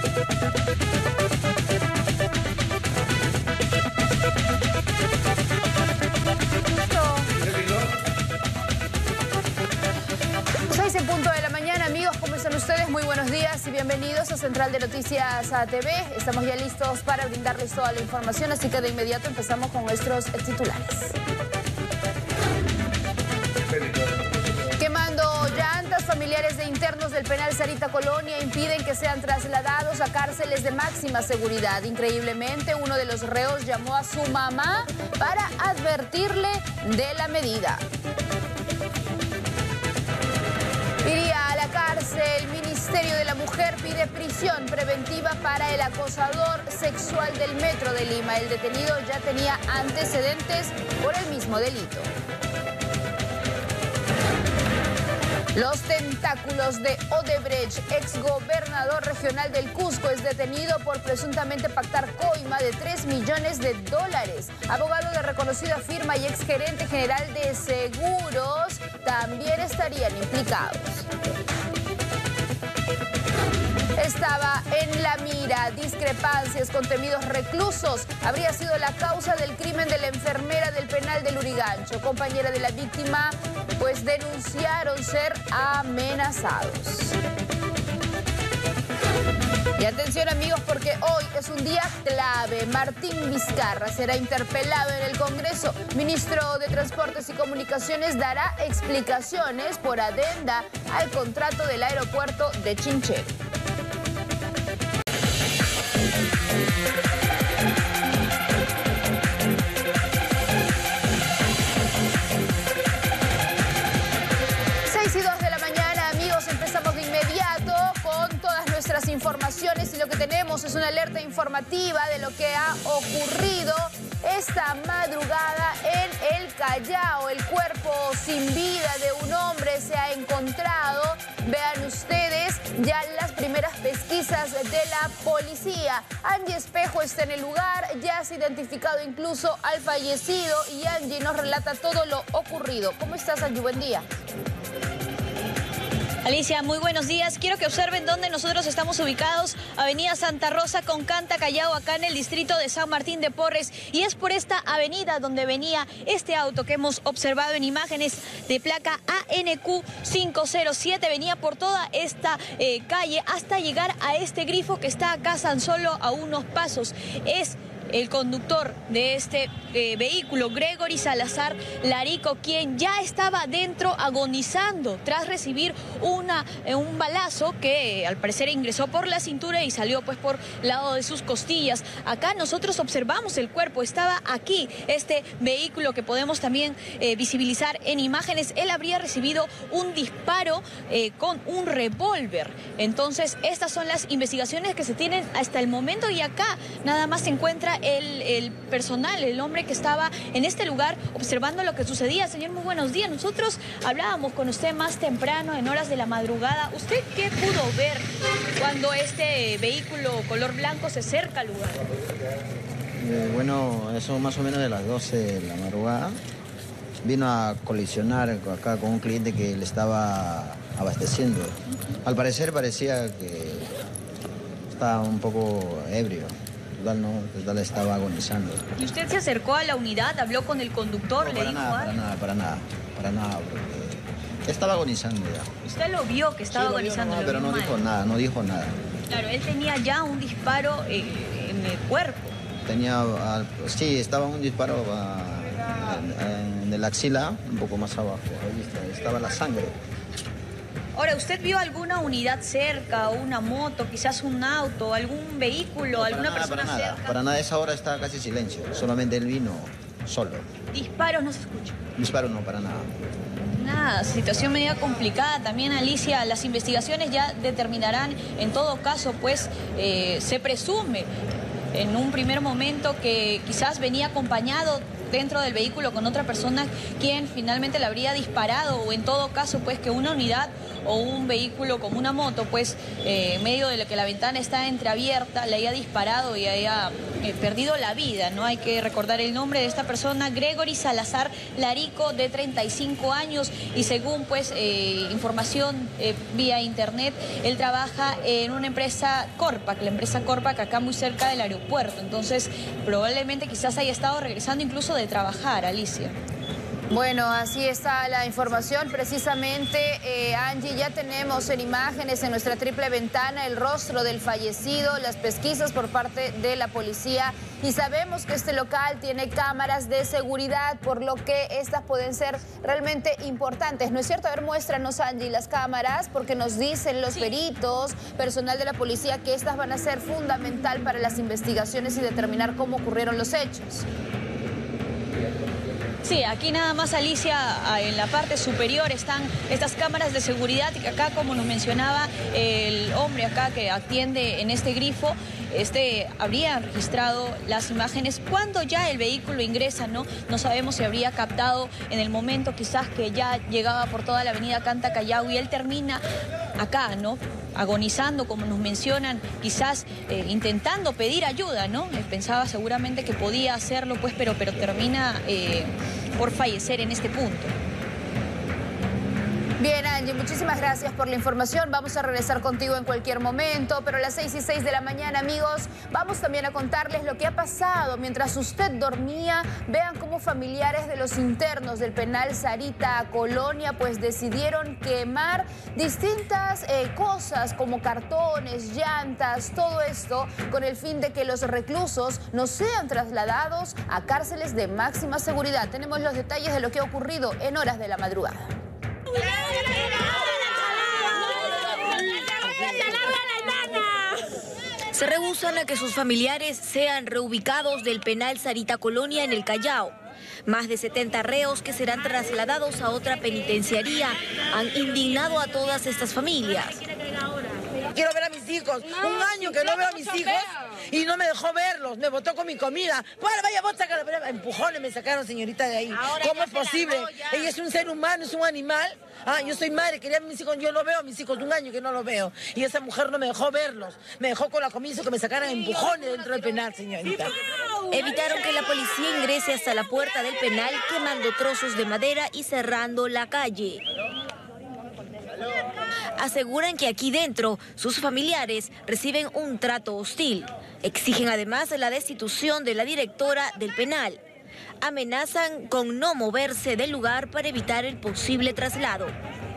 Ustedes muy buenos días y bienvenidos a Central de Noticias ATV. Estamos ya listos para brindarles toda la información, así que de inmediato empezamos con nuestros titulares. Quemando llantas, familiares de internos del penal Sarita Colonia impiden que sean trasladados a cárceles de máxima seguridad. Increíblemente, uno de los reos llamó a su mamá para advertirle de la medida. Iría a la cárcel. El Ministerio de la Mujer pide prisión preventiva para el acosador sexual del Metro de Lima. El detenido ya tenía antecedentes por el mismo delito. Los tentáculos de Odebrecht, exgobernador regional del Cusco, es detenido por presuntamente pactar coima de $3 millones. Abogado de reconocida firma y exgerente general de seguros también estarían implicados. Estaba en la mira, discrepancias con temidos reclusos. Habría sido la causa del crimen de la enfermera del penal de Lurigancho. Compañera de la víctima, pues denunciaron ser amenazados. Y atención amigos, porque hoy es un día clave. Martín Vizcarra será interpelado en el Congreso. Ministro de Transportes y Comunicaciones dará explicaciones por adenda al contrato del aeropuerto de Chinchero. Informaciones y lo que tenemos es una alerta informativa de lo que ha ocurrido esta madrugada en el Callao. El cuerpo sin vida de un hombre se ha encontrado. Vean ustedes ya las primeras pesquisas de la policía. Angie Espejo está en el lugar, ya se ha identificado incluso al fallecido y Angie nos relata todo lo ocurrido. ¿Cómo estás, Angie? Buen día. Alicia, muy buenos días. Quiero que observen dónde nosotros estamos ubicados. Avenida Santa Rosa con Canta Callao, acá en el distrito de San Martín de Porres. Y es por esta avenida donde venía este auto que hemos observado en imágenes de placa ANQ 507. Venía por toda esta calle hasta llegar a este grifo que está acá tan solo a unos pasos. Es el conductor de este vehículo, Gregory Salazar Larico, quien ya estaba dentro agonizando tras recibir un balazo que al parecer ingresó por la cintura y salió pues por el lado de sus costillas. Acá nosotros observamos el cuerpo, estaba aquí este vehículo que podemos también visibilizar en imágenes. Él habría recibido un disparo con un revólver. Entonces estas son las investigaciones que se tienen hasta el momento y acá nada más se encuentra el personal, el hombre que estaba en este lugar observando lo que sucedía. Señor, muy buenos días. Nosotros hablábamos con usted más temprano, en horas de la madrugada. ¿Usted qué pudo ver cuando este vehículo color blanco se acerca al lugar? Bueno, eso más o menos de las 12 de la madrugada. Vino a colisionar acá con un cliente que le estaba abasteciendo. Al parecer parecía que estaba un poco ebrio. Total estaba agonizando. ¿Y usted se acercó a la unidad, habló con el conductor? No, para nada, porque estaba agonizando ya. ¿Usted lo vio que estaba agonizando? Pero no dijo nada. Claro, él tenía ya un disparo en el cuerpo. Sí, estaba un disparo en el axila, un poco más abajo. Ahí estaba la sangre. Ahora, ¿usted vio alguna unidad cerca, una moto, quizás un auto, algún vehículo, alguna persona cerca? Para nada, a esa hora está casi silencio, solamente él vino solo. ¿Disparos no se escuchan? Disparos no, para nada. Nada, situación media complicada también, Alicia. Las investigaciones ya determinarán, en todo caso, pues se presume en un primer momento que quizás venía acompañado dentro del vehículo con otra persona quien finalmente le habría disparado, o en todo caso pues que una unidad o un vehículo como una moto, pues en medio de lo que la ventana está entreabierta, le haya disparado y haya perdido la vida, ¿no? Hay que recordar el nombre de esta persona, Gregory Salazar Larico, de 35 años, y según pues información vía internet, él trabaja en una empresa Corpac, la empresa Corpac acá muy cerca del aeropuerto. Entonces probablemente quizás haya estado regresando incluso de trabajar, Alicia. Bueno, así está la información. Precisamente, Angie, ya tenemos en imágenes en nuestra triple ventana el rostro del fallecido, las pesquisas por parte de la policía, y sabemos que este local tiene cámaras de seguridad, por lo que estas pueden ser realmente importantes. ¿No es cierto? A ver, muéstranos, Angie, las cámaras, porque nos dicen los peritos, personal de la policía, que estas van a ser fundamental para las investigaciones y determinar cómo ocurrieron los hechos. Sí, aquí nada más, Alicia, en la parte superior están estas cámaras de seguridad, que acá, como nos mencionaba el hombre acá que atiende en este grifo, habría registrado las imágenes cuando ya el vehículo ingresa, ¿no? No sabemos si habría captado en el momento quizás que ya llegaba por toda la avenida Canta Callao y él termina acá, ¿no? Agonizando, como nos mencionan, quizás intentando pedir ayuda, ¿no? Pensaba seguramente que podía hacerlo, pues, pero termina por fallecer en este punto. Bien, Angie, muchísimas gracias por la información. Vamos a regresar contigo en cualquier momento, pero a las 6:06 de la mañana, amigos, vamos también a contarles lo que ha pasado mientras usted dormía. Vean cómo familiares de los internos del penal Sarita Colonia pues decidieron quemar distintas cosas como cartones, llantas, todo esto con el fin de que los reclusos no sean trasladados a cárceles de máxima seguridad. Tenemos los detalles de lo que ha ocurrido en horas de la madrugada. Se rehúsan a que sus familiares sean reubicados del penal Sarita Colonia en el Callao. Más de 70 reos que serán trasladados a otra penitenciaría han indignado a todas estas familias. Quiero ver a mis hijos. Un año que no veo a mis hijos y no me dejó verlos. Me botó con mi comida. Bueno, vaya, vos sácala. Empujones me sacaron, señorita, de ahí. ¿Cómo es posible? Ella es un ser humano, es un animal. Yo soy madre, quería a mis hijos. Yo no veo a mis hijos, un año que no los veo. Y esa mujer no me dejó verlos. Me dejó con la comida que me sacaran empujones dentro del penal, señorita. Evitaron que la policía ingrese hasta la puerta del penal, quemando trozos de madera y cerrando la calle. Aseguran que aquí dentro sus familiares reciben un trato hostil. Exigen además la destitución de la directora del penal. Amenazan con no moverse del lugar para evitar el posible traslado.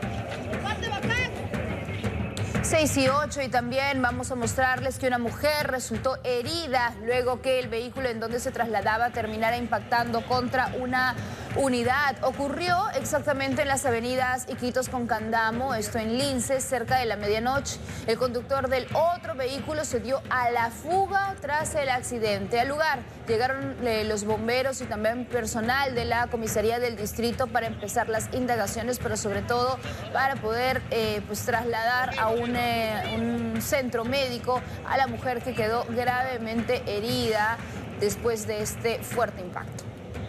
6:08 y también vamos a mostrarles que una mujer resultó herida luego que el vehículo en donde se trasladaba terminara impactando contra una unidad. Ocurrió exactamente en las avenidas Iquitos con Candamo, esto en Lince, cerca de la medianoche. El conductor del otro vehículo se dio a la fuga tras el accidente. Al lugar llegaron los bomberos y también personal de la comisaría del distrito para empezar las indagaciones, pero sobre todo para poder pues trasladar a un centro médico a la mujer que quedó gravemente herida después de este fuerte impacto.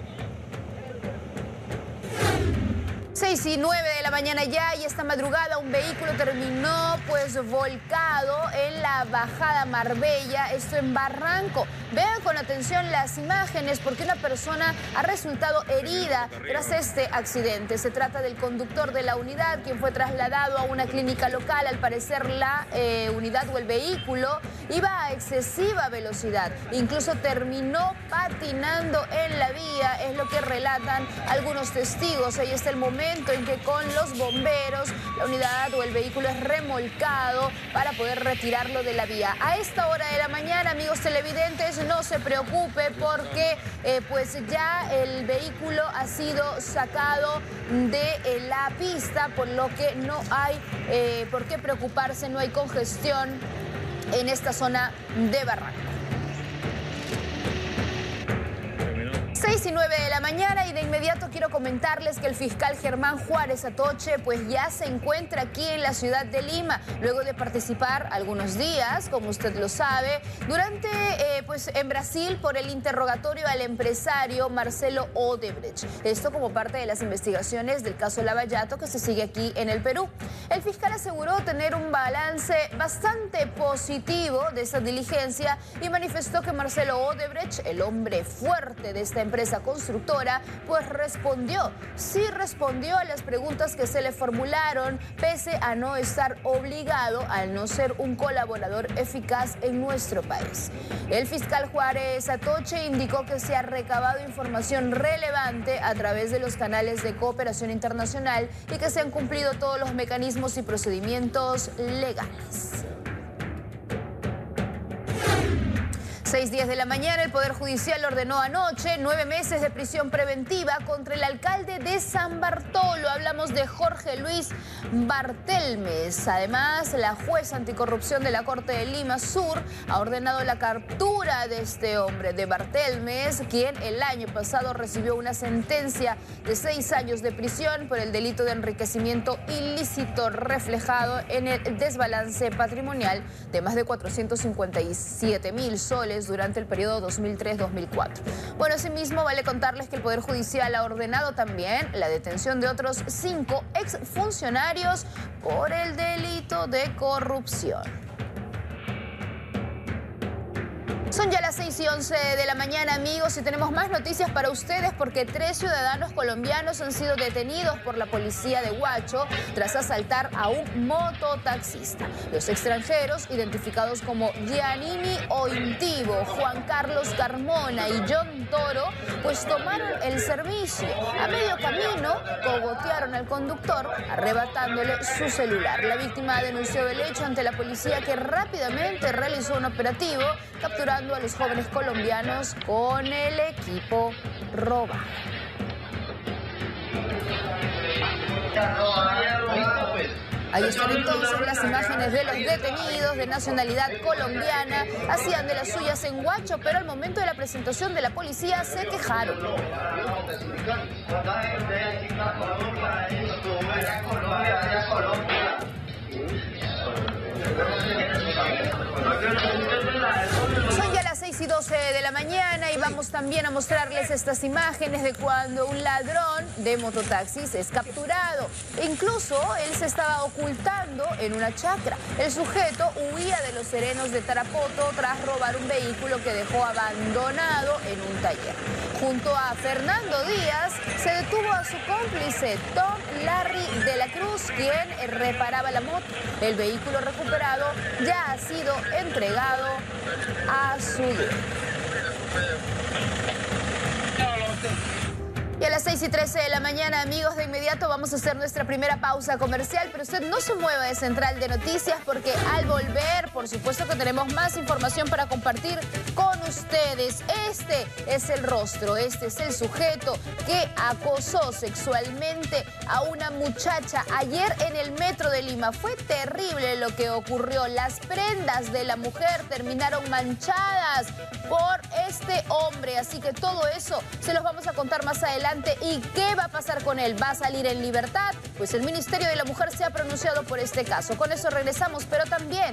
6:09 de la mañana ya, y esta madrugada un vehículo terminó pues volcado en la bajada Marbella, esto en Barranco. Vean con atención las imágenes porque una persona ha resultado herida tras este accidente. Se trata del conductor de la unidad, quien fue trasladado a una clínica local. Al parecer la unidad o el vehículo iba a excesiva velocidad, incluso terminó patinando en la vía, es lo que relatan algunos testigos. Ahí está el momento en que con los bomberos la unidad o el vehículo es remolcado para poder retirarlo de la vía. A esta hora de la mañana, amigos televidentes, no se preocupe porque pues ya el vehículo ha sido sacado de la pista, por lo que no hay por qué preocuparse, no hay congestión en esta zona de Barranco. 6:09 de la mañana y de inmediato quiero comentarles que el fiscal Germán Juárez Atoche pues ya se encuentra aquí en la ciudad de Lima, luego de participar algunos días, como usted lo sabe, durante en Brasil por el interrogatorio al empresario Marcelo Odebrecht. Esto como parte de las investigaciones del caso Lavallato que se sigue aquí en el Perú. El fiscal aseguró tener un balance bastante positivo de esta diligencia y manifestó que Marcelo Odebrecht, el hombre fuerte de esta empresa constructora, pues respondió a las preguntas que se le formularon, pese a no estar obligado al no ser un colaborador eficaz en nuestro país. El fiscal Juárez Atoche indicó que se ha recabado información relevante a través de los canales de cooperación internacional y que se han cumplido todos los mecanismos y procedimientos legales. 6:10 de la mañana, el Poder Judicial ordenó anoche 9 meses de prisión preventiva contra el alcalde de San Bartolo. Hablamos de Jorge Luis Bartelmes. Además, la jueza anticorrupción de la Corte de Lima Sur ha ordenado la captura de este hombre, de Bartelmes, quien el año pasado recibió una sentencia de 6 años de prisión por el delito de enriquecimiento ilícito reflejado en el desbalance patrimonial de más de 457.000 soles durante el periodo 2003-2004. Bueno, asimismo, vale contarles que el Poder Judicial ha ordenado también la detención de otros 5 exfuncionarios por el delito de corrupción. Son ya las 6:11 de la mañana, amigos, y tenemos más noticias para ustedes porque 3 ciudadanos colombianos han sido detenidos por la policía de Huacho tras asaltar a un mototaxista. Los extranjeros, identificados como Giannini Ointivo, Juan Carlos Carmona y John Toro, pues tomaron el servicio. A medio camino, cogotearon al conductor, arrebatándole su celular. La víctima denunció el hecho ante la policía, que rápidamente realizó un operativo, capturando a los jóvenes colombianos con el equipo robado. Ahí están entonces las imágenes de los detenidos de nacionalidad colombiana. Hacían de las suyas en Huacho, pero al momento de la presentación de la policía se quejaron. Son ya las 6:12 de la mañana y vamos también a mostrarles estas imágenes de cuando un ladrón de mototaxis es capturado. Incluso él se estaba ocultando en una chacra. El sujeto huía de los serenos de Tarapoto tras robar un vehículo que dejó abandonado en un taller. Junto a Fernando Díaz se detuvo a su cómplice Tom Larry de la Cruz, quien reparaba la moto. El vehículo recuperado ya ha sido entregado a su dueño. Y a las 6:13 de la mañana, amigos, de inmediato vamos a hacer nuestra primera pausa comercial, pero usted no se mueva de Central de Noticias porque al volver, por supuesto que tenemos más información para compartir con ustedes. Este es el rostro, este es el sujeto que acosó sexualmente a una muchacha ayer en el metro de Lima. Fue terrible lo que ocurrió. Las prendas de la mujer terminaron manchadas por este hombre, así que todo eso se los vamos a contar más adelante. ¿Y qué va a pasar con él? ¿Va a salir en libertad? Pues el Ministerio de la Mujer se ha pronunciado por este caso. Con eso regresamos, pero también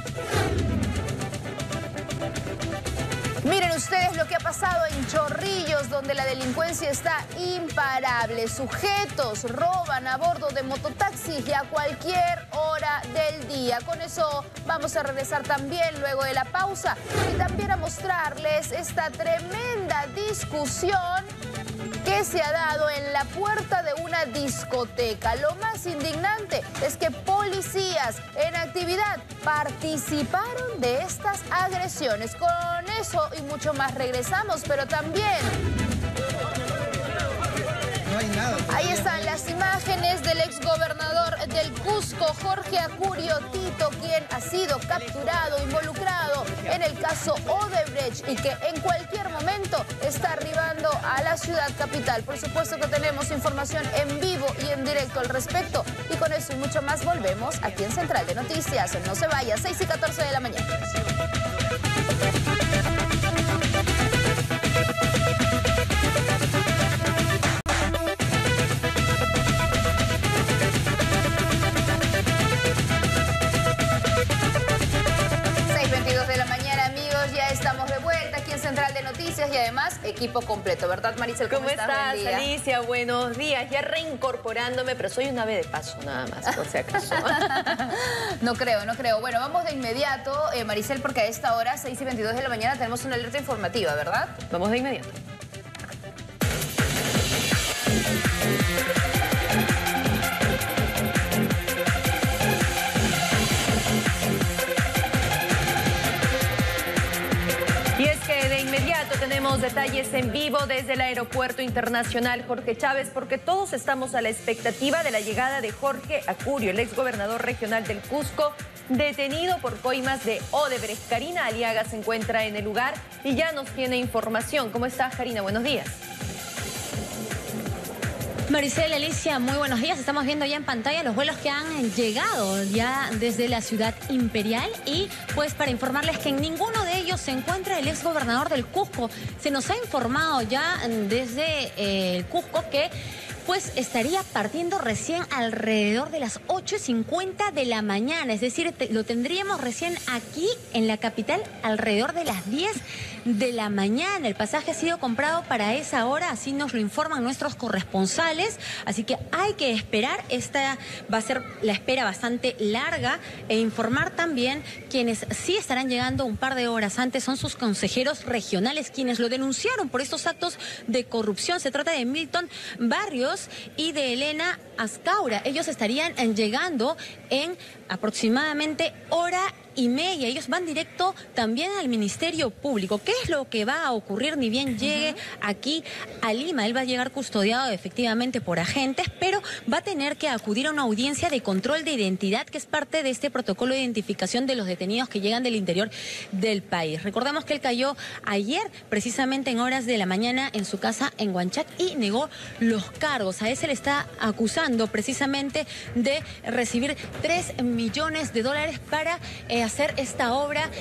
miren ustedes lo que ha pasado en Chorrillos, donde la delincuencia está imparable. Sujetos roban a bordo de mototaxis y a cualquier hora del día. Con eso vamos a regresar también luego de la pausa y también a mostrarles esta tremenda discusión que se ha dado en la puerta de una discoteca. Lo más indignante es que policías en actividad participaron de estas agresiones. Con eso y mucho más regresamos, pero también ahí están las imágenes del exgobernador del Cusco, Jorge Acurio Tito, quien ha sido capturado, involucrado en el caso Odebrecht y que en cualquier momento está arribando a la ciudad capital. Por supuesto que tenemos información en vivo y en directo al respecto. Y con eso y mucho más volvemos aquí en Central de Noticias. No se vaya, 6:14 de la mañana. 6:22 ya estamos de vuelta aquí en Central de Noticias y además equipo completo, ¿verdad, Maricel? ¿Cómo estás, Alicia? Buenos días. Ya reincorporándome, pero soy un ave de paso nada más, por si acaso. No creo. Bueno, vamos de inmediato, Maricel, porque a esta hora, 6:22 de la mañana, tenemos una alerta informativa, ¿verdad? Vamos de inmediato. Y es que de inmediato tenemos detalles en vivo desde el Aeropuerto Internacional Jorge Chávez, porque todos estamos a la expectativa de la llegada de Jorge Acurio, el exgobernador regional del Cusco, detenido por coimas de Odebrecht. Karina Aliaga se encuentra en el lugar y ya nos tiene información. ¿Cómo estás, Karina? Buenos días. Maricel, Alicia, muy buenos días. Estamos viendo ya en pantalla los vuelos que han llegado ya desde la ciudad imperial y pues para informarles que en ninguno de ellos se encuentra el exgobernador del Cusco. Se nos ha informado ya desde el Cusco que pues estaría partiendo recién alrededor de las 8:50 de la mañana. Es decir, lo tendríamos recién aquí en la capital alrededor de las 10 de la mañana. El pasaje ha sido comprado para esa hora, así nos lo informan nuestros corresponsales. Así que hay que esperar. Esta va a ser la espera bastante larga e informar también quienes sí estarán llegando un par de horas antes son sus consejeros regionales, quienes lo denunciaron por estos actos de corrupción. Se trata de Milton Barrios y de Elena Azcaura. Ellos estarían llegando en aproximadamente hora y media. Ellos van directo también al Ministerio Público. ¿Qué es lo que va a ocurrir ni bien llegue aquí a Lima? Él va a llegar custodiado efectivamente por agentes, pero va a tener que acudir a una audiencia de control de identidad, que es parte de este protocolo de identificación de los detenidos que llegan del interior del país. Recordemos que él cayó ayer, precisamente en horas de la mañana, en su casa en Huanchac y negó los cargos. A él se le está acusando precisamente de recibir $3 millones para hacer esta obra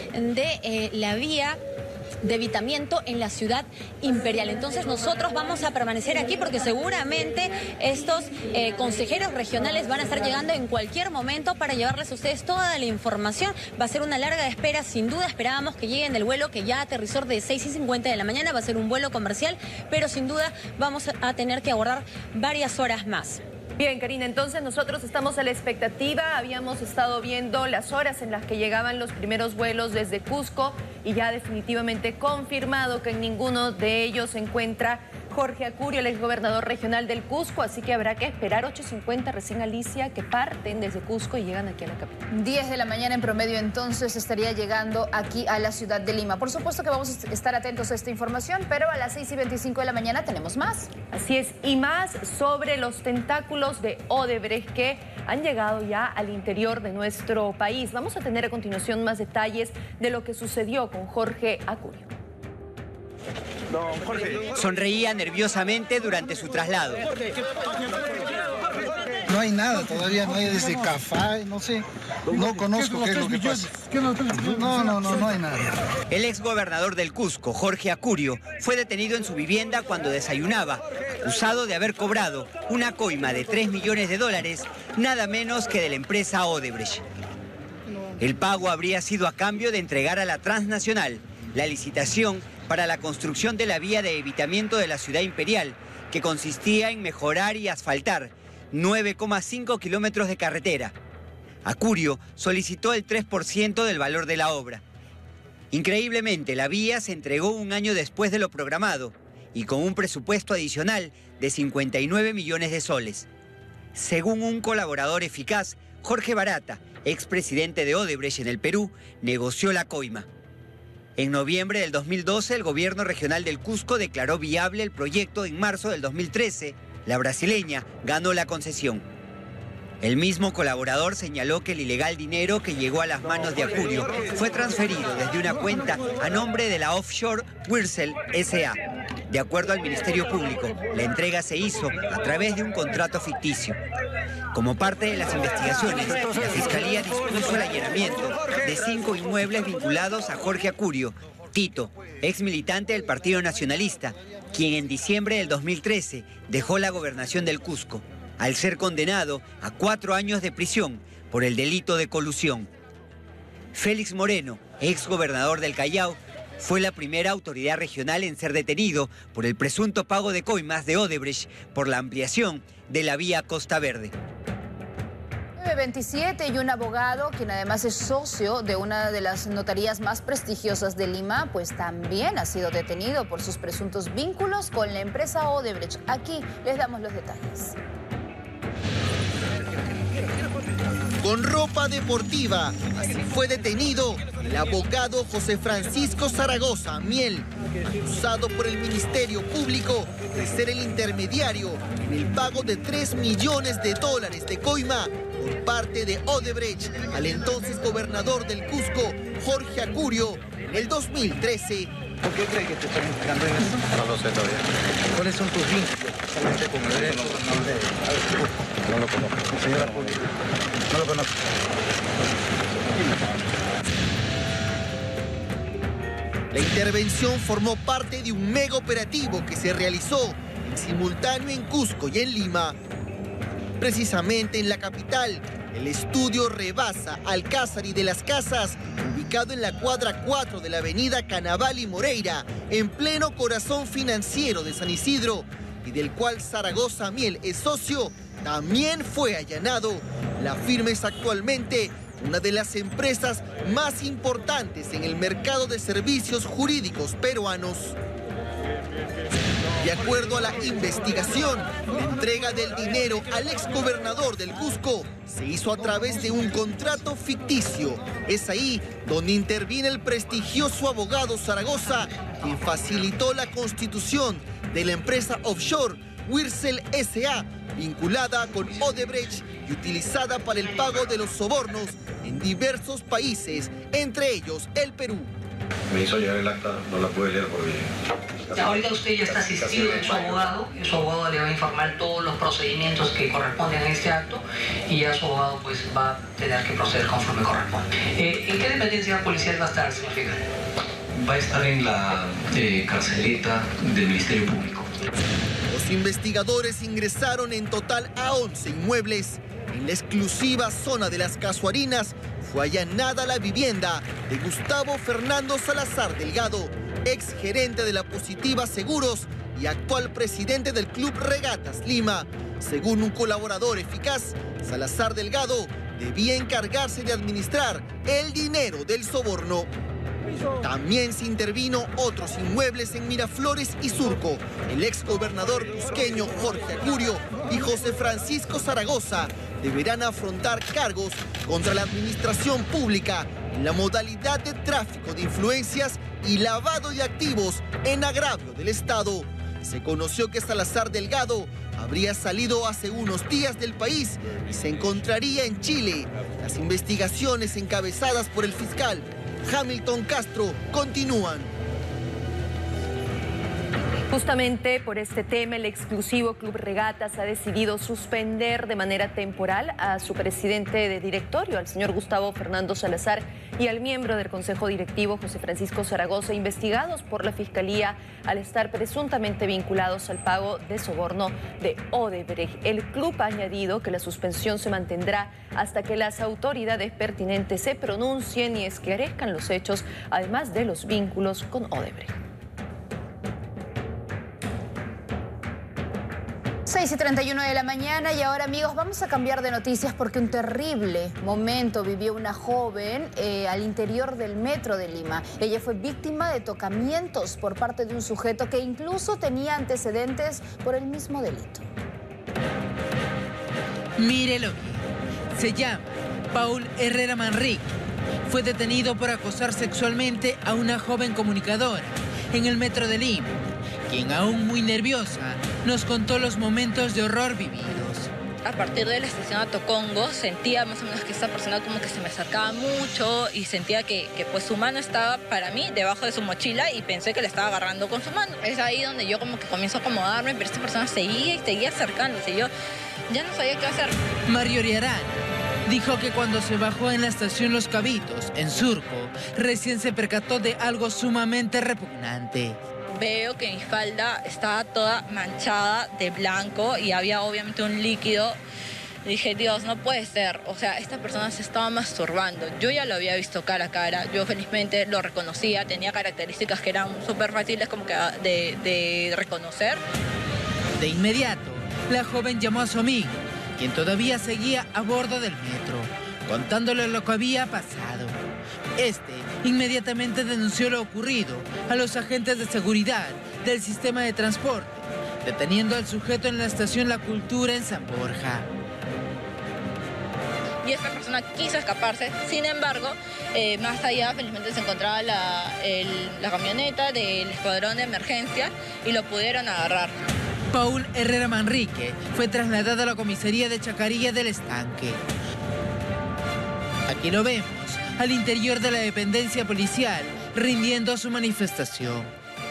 de la vía de evitamiento en la ciudad imperial. Entonces nosotros vamos a permanecer aquí porque seguramente estos consejeros regionales van a estar llegando en cualquier momento para llevarles a ustedes toda la información. Va a ser una larga espera, sin duda. Esperábamos que lleguen del vuelo que ya aterrizó de 6:50 de la mañana. Va a ser un vuelo comercial, pero sin duda vamos a tener que aguardar varias horas más. Bien, Karina, entonces nosotros estamos a la expectativa. Habíamos estado viendo las horas en las que llegaban los primeros vuelos desde Cusco y ya definitivamente confirmado que en ninguno de ellos se encuentra Jorge Acurio, el exgobernador regional del Cusco, así que habrá que esperar 8:50 recién, Alicia, que parten desde Cusco y llegan aquí a la capital. 10 de la mañana en promedio entonces estaría llegando aquí a la ciudad de Lima. Por supuesto que vamos a estar atentos a esta información, pero a las 6:25 de la mañana tenemos más. Así es, y más sobre los tentáculos de Odebrecht que han llegado ya al interior de nuestro país. Vamos a tener a continuación más detalles de lo que sucedió con Jorge Acurio. Sonreía nerviosamente durante su traslado. No hay nada, todavía no hay desde Cafá, no sé, no conozco qué es lo que pasa. No hay nada. El exgobernador del Cusco, Jorge Acurio, fue detenido en su vivienda cuando desayunaba, acusado de haber cobrado una coima de $3 millones, nada menos que de la empresa Odebrecht. El pago habría sido a cambio de entregar a la transnacional la licitación para la construcción de la vía de evitamiento de la ciudad imperial, que consistía en mejorar y asfaltar 9,5 kilómetros de carretera. Acurio solicitó el 3% del valor de la obra. Increíblemente, la vía se entregó un año después de lo programado y con un presupuesto adicional de 59 millones de soles. Según un colaborador eficaz, Jorge Barata, expresidente de Odebrecht en el Perú, negoció la coima. En noviembre del 2012, el gobierno regional del Cusco declaró viable el proyecto. En marzo del 2013, la brasileña ganó la concesión. El mismo colaborador señaló que el ilegal dinero que llegó a las manos de Acurio fue transferido desde una cuenta a nombre de la offshore Wirsel S.A. De acuerdo al Ministerio Público, la entrega se hizo a través de un contrato ficticio. Como parte de las investigaciones, la Fiscalía dispuso el allanamiento de 5 inmuebles vinculados a Jorge Acurio, Tito, ex militante del Partido Nacionalista, quien en diciembre del 2013 dejó la gobernación del Cusco, al ser condenado a 4 años de prisión por el delito de colusión. Félix Moreno, exgobernador del Callao, fue la primera autoridad regional en ser detenido por el presunto pago de coimas de Odebrecht por la ampliación de la vía Costa Verde. 9:27 y un abogado, quien además es socio de una de las notarías más prestigiosas de Lima, pues también ha sido detenido por sus presuntos vínculos con la empresa Odebrecht. Aquí les damos los detalles. Con ropa deportiva, así fue detenido el abogado José Francisco Zaragoza Miel, acusado por el Ministerio Público de ser el intermediario en el pago de $3 millones de coima por parte de Odebrecht al entonces gobernador del Cusco, Jorge Acurio, en el 2013. ¿Por qué cree que te están buscando en eso? No lo sé todavía. ¿Cuáles son tus vínculos? Con el no lo conozco. Señora pública, no lo conozco. La intervención formó parte de un mega operativo que se realizó en simultáneo en Cusco y en Lima. Precisamente en la capital, el estudio Rebasa Alcázar y de las Casas, ubicado en la cuadra 4 de la avenida Canaval y Moreira, en pleno corazón financiero de San Isidro, y del cual Zaragoza Miel es socio, también fue allanado. La firma es actualmente una de las empresas más importantes en el mercado de servicios jurídicos peruanos. De acuerdo a la investigación, la entrega del dinero al exgobernador del Cusco se hizo a través de un contrato ficticio. Es ahí donde interviene el prestigioso abogado Zaragoza, quien facilitó la constitución de la empresa offshore Wirsel S.A., vinculada con Odebrecht y utilizada para el pago de los sobornos en diversos países, entre ellos el Perú. Me hizo llegar el acta, no la pude leer porque... Ahorita usted ya está asistido de su abogado, y su abogado le va a informar todos los procedimientos que corresponden a este acto y ya su abogado pues va a tener que proceder conforme corresponde. ¿En qué dependencia policial va a estar, señor Figueroa? Va a estar en la carceleta del Ministerio Público. Los investigadores ingresaron en total a 11 inmuebles. En la exclusiva zona de las Casuarinas fue allanada la vivienda de Gustavo Fernando Salazar Delgado, ex gerente de la Positiva Seguros y actual presidente del Club Regatas Lima. Según un colaborador eficaz, Salazar Delgado debía encargarse de administrar el dinero del soborno. También se intervino otros inmuebles en Miraflores y Surco. El exgobernador cusqueño Jorge Acurio y José Francisco Zaragoza deberán afrontar cargos contra la administración pública en la modalidad de tráfico de influencias y lavado de activos en agravio del Estado. Se conoció que Salazar Delgado habría salido hace unos días del país y se encontraría en Chile. Las investigaciones encabezadas por el fiscal Hamilton Castro continúan. Justamente por este tema, el exclusivo Club Regatas ha decidido suspender de manera temporal a su presidente de directorio, al señor Gustavo Fernando Salazar, y al miembro del Consejo Directivo, José Francisco Zaragoza, investigados por la Fiscalía al estar presuntamente vinculados al pago de soborno de Odebrecht. El club ha añadido que la suspensión se mantendrá hasta que las autoridades pertinentes se pronuncien y esclarezcan los hechos, además de los vínculos con Odebrecht. 6:31 de la mañana y ahora, amigos, vamos a cambiar de noticias porque un terrible momento vivió una joven al interior del metro de Lima. Ella fue víctima de tocamientos por parte de un sujeto que incluso tenía antecedentes por el mismo delito. Mírelo, se llama Paul Herrera Manrique. Fue detenido por acosar sexualmente a una joven comunicadora en el metro de Lima, quien aún muy nerviosa nos contó los momentos de horror vividos. A partir de la estación a Tocongo sentía más o menos que esta persona como que se me acercaba mucho y sentía que pues su mano estaba para mí debajo de su mochila y pensé que le estaba agarrando con su mano. Es ahí donde yo como que comienzo a acomodarme, pero esta persona seguía y seguía acercándose. Yo ya no sabía qué hacer. Marjorie Arana dijo que cuando se bajó en la estación Los Cabitos, en Surco, recién se percató de algo sumamente repugnante. Veo que mi falda estaba toda manchada de blanco y había obviamente un líquido Dije, Dios, no puede ser. O sea, esta persona se estaba masturbando. Yo ya lo había visto cara a cara. Yo felizmente lo reconocía. Tenía características que eran súper fáciles como que de reconocer. De inmediato, la joven llamó a su amigo, quien todavía seguía a bordo del metro, contándole lo que había pasado. Este inmediatamente denunció lo ocurrido a los agentes de seguridad del sistema de transporte, deteniendo al sujeto en la estación La Cultura en San Borja. Y esta persona quiso escaparse, sin embargo, más allá felizmente se encontraba la camioneta del escuadrón de emergencia y lo pudieron agarrar. Paul Herrera Manrique fue trasladado a la comisaría de Chacarilla del Estanque. Aquí lo vemos, al interior de la dependencia policial, rindiendo su manifestación.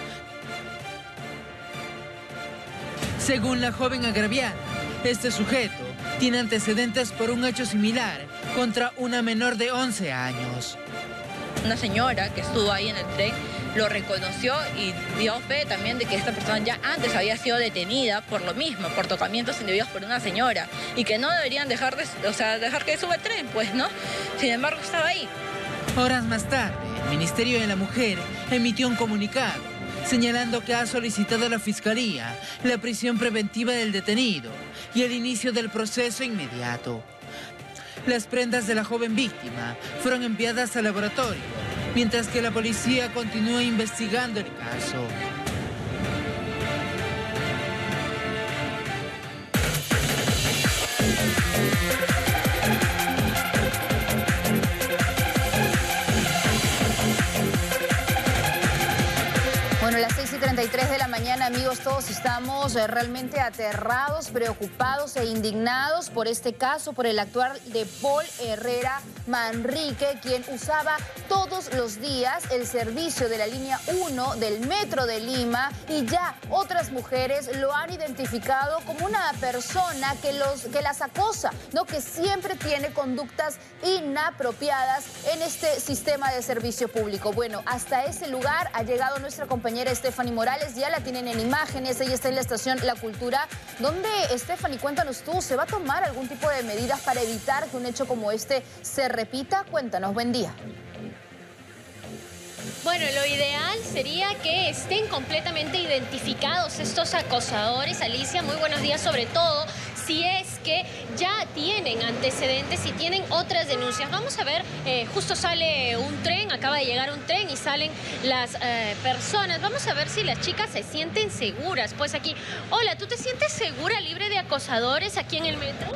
Según la joven agraviada, este sujeto tiene antecedentes por un hecho similar contra una menor de 11 años. Una señora que estuvo ahí en el tren lo reconoció y dio fe también de que esta persona ya antes había sido detenida por lo mismo, por tocamientos indebidos por una señora, y que no deberían dejar que suba el tren, pues, ¿no? Sin embargo, estaba ahí. Horas más tarde, el Ministerio de la Mujer emitió un comunicado señalando que ha solicitado a la Fiscalía la prisión preventiva del detenido y el inicio del proceso inmediato. Las prendas de la joven víctima fueron enviadas al laboratorio, mientras que la policía continúa investigando el caso. Bueno, las 6:33 de la mañana, amigos, todos estamos realmente aterrados, preocupados e indignados por este caso, por el actuar de Paul Herrera Manrique, quien usaba todos los días el servicio de la línea 1 del Metro de Lima, y ya otras mujeres lo han identificado como una persona que las acosa, ¿no? Que siempre tiene conductas inapropiadas en este sistema de servicio público. Bueno, hasta ese lugar ha llegado nuestra compañera Stephanie Morales, ya la tienen en imágenes, ella está en la estación La Cultura. ¿Dónde, Stephanie, cuéntanos tú, se va a tomar algún tipo de medidas para evitar que un hecho como este se repita? Cuéntanos, buen día. Bueno, lo ideal sería que estén completamente identificados estos acosadores. Alicia, muy buenos días, sobre todo si es que ya tienen antecedentes y tienen otras denuncias. Vamos a ver, justo sale un tren, acaba de llegar un tren y salen las personas. Vamos a ver si las chicas se sienten seguras. Pues aquí, hola, ¿tú te sientes segura, libre de acosadores aquí en el metro?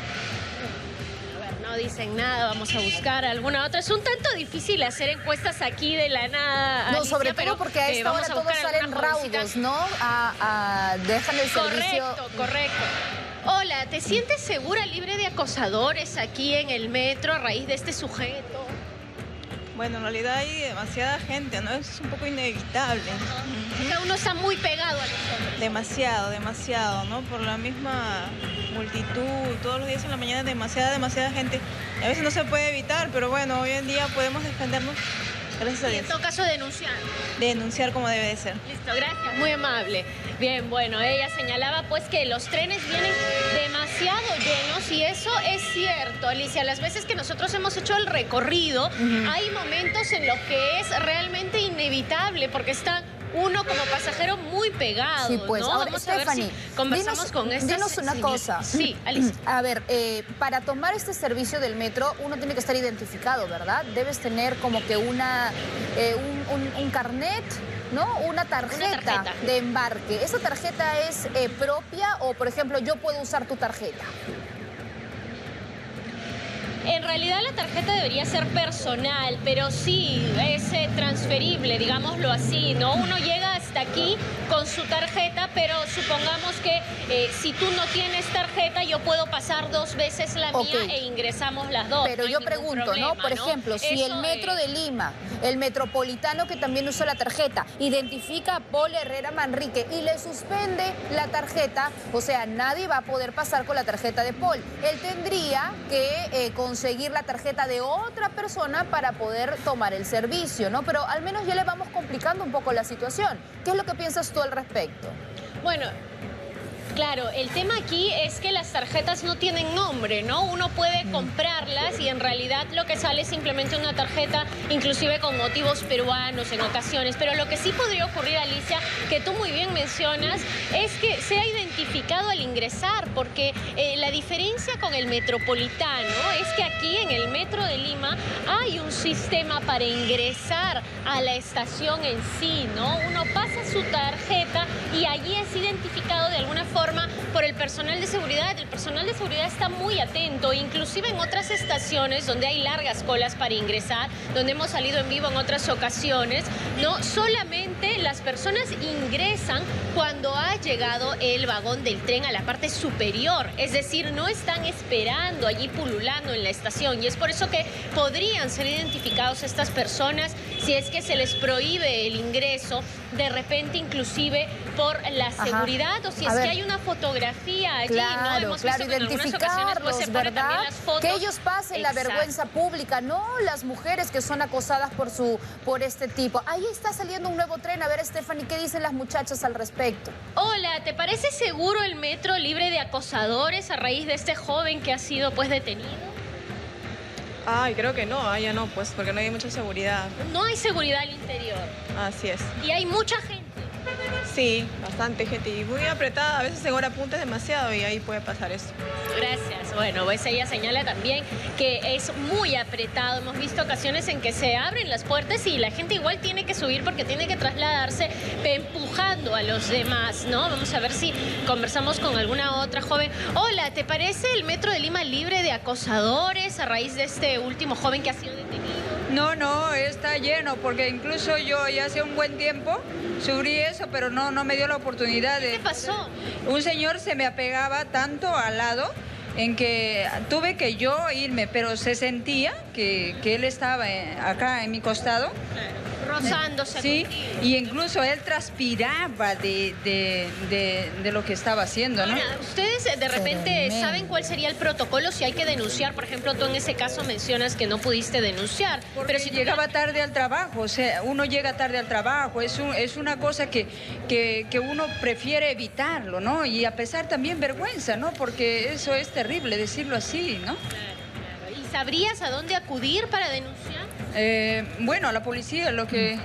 No dicen nada, vamos a buscar alguna otra. Es un tanto difícil hacer encuestas aquí de la nada, Alicia, no, sobre todo porque a esta hora todos salen raudos, ¿no? Dejan el servicio. Correcto. Hola, ¿te sientes segura, libre de acosadores aquí en el metro a raíz de este sujeto? Bueno, en realidad hay demasiada gente, ¿no? Es un poco inevitable. Cada uno está muy pegado a nosotros. Demasiado, ¿no? Por la misma multitud, todos los días en la mañana demasiada gente. A veces no se puede evitar, pero bueno, hoy en día podemos defendernos. Gracias a Dios. Y en todo caso denunciar. Denunciar como debe de ser. Listo, gracias, muy amable. Bien, bueno, ella señalaba pues que los trenes vienen demasiado llenos y eso es cierto, Alicia. Las veces que nosotros hemos hecho el recorrido, hay momentos en los que es realmente inevitable porque está uno como pasajero muy pegado. Sí, pues, ¿no? ahora, Vamos Stephanie, a ver si conversamos con estas. Dinos una cosa. Sí, Alicia. A ver, para tomar este servicio del metro, uno tiene que estar identificado, ¿verdad? Debes tener como que un carnet, ¿no? Una tarjeta de embarque. ¿Esa tarjeta es propia o, por ejemplo, yo puedo usar tu tarjeta? En realidad la tarjeta debería ser personal, pero sí es transferible, digámoslo así, ¿no? Uno llega hasta aquí con su tarjeta, pero supongamos que si tú no tienes tarjeta, yo puedo pasar 2 veces la mía e ingresamos las 2. Pero yo pregunto, problema, ¿no? Por ejemplo, si el Metro de Lima, el metropolitano que también usa la tarjeta, identifica a Paul Herrera Manrique y le suspende la tarjeta, o sea, nadie va a poder pasar con la tarjeta de Paul. Él tendría que conseguir la tarjeta de otra persona para poder tomar el servicio, ¿no? Pero al menos ya le vamos complicando un poco la situación. ¿Qué es lo que piensas tú al respecto? Bueno, Claro, el tema aquí es que las tarjetas no tienen nombre, ¿no? Uno puede comprarlas y en realidad lo que sale es simplemente una tarjeta, inclusive con motivos peruanos en ocasiones. Pero lo que sí podría ocurrir, Alicia, que tú muy bien mencionas, es que sea identificado al ingresar, porque la diferencia con el metropolitano es que aquí en el metro de Lima hay un sistema para ingresar a la estación en sí, ¿no? Uno pasa su tarjeta y allí es identificado de alguna forma por el personal de seguridad. El personal de seguridad está muy atento, inclusive en otras estaciones donde hay largas colas para ingresar, donde hemos salido en vivo en otras ocasiones, no solamente las personas ingresan cuando ha llegado el vagón del tren a la parte superior, es decir, no están esperando allí pululando en la estación, y es por eso que podrían ser identificados estas personas si es que se les prohíbe el ingreso, de repente inclusive por la seguridad, o si es que hay una fotografía allí, ¿no? Hemos visto que en algunas ocasiones pues, se ponen también las fotos. Que ellos pasen la vergüenza pública, no las mujeres que son acosadas por este tipo. Ahí está saliendo un nuevo tren. A ver, Stephanie, ¿qué dicen las muchachas al respecto? Hola, ¿te parece seguro el metro libre de acosadores a raíz de este joven que ha sido pues detenido? Ay, creo que no, ya no, pues, porque no hay mucha seguridad. No hay seguridad al interior. Así es. Y hay mucha gente. Sí, bastante gente y muy apretada, a veces en hora punta es demasiado y ahí puede pasar eso. Gracias. Bueno, pues ella señala también que es muy apretado. Hemos visto ocasiones en que se abren las puertas y la gente igual tiene que subir porque tiene que trasladarse empujando a los demás, ¿no? Vamos a ver si conversamos con alguna otra joven. Hola, ¿te parece el metro de Lima libre de acosadores a raíz de este último joven que ha sido detenido? No, está lleno, porque incluso yo ya hace un buen tiempo sufrí eso, pero no me dio la oportunidad de... ¿Qué pasó? Un señor se me apegaba tanto al lado en que tuve que yo irme, pero se sentía que él estaba acá en mi costado. Rozándose. Sí, y incluso él transpiraba de lo que estaba haciendo, ¿no? Ahora, ¿ustedes de repente saben cuál sería el protocolo si hay que denunciar? Por ejemplo, tú en ese caso mencionas que no pudiste denunciar. Pero si llegaba tarde al trabajo, o sea, uno llega tarde al trabajo, es una cosa que uno prefiere evitarlo, ¿no? Y a pesar también vergüenza, ¿no? Porque eso es terrible decirlo así, ¿no? Claro. ¿Y sabrías a dónde acudir para denunciar? Bueno, a la policía, lo que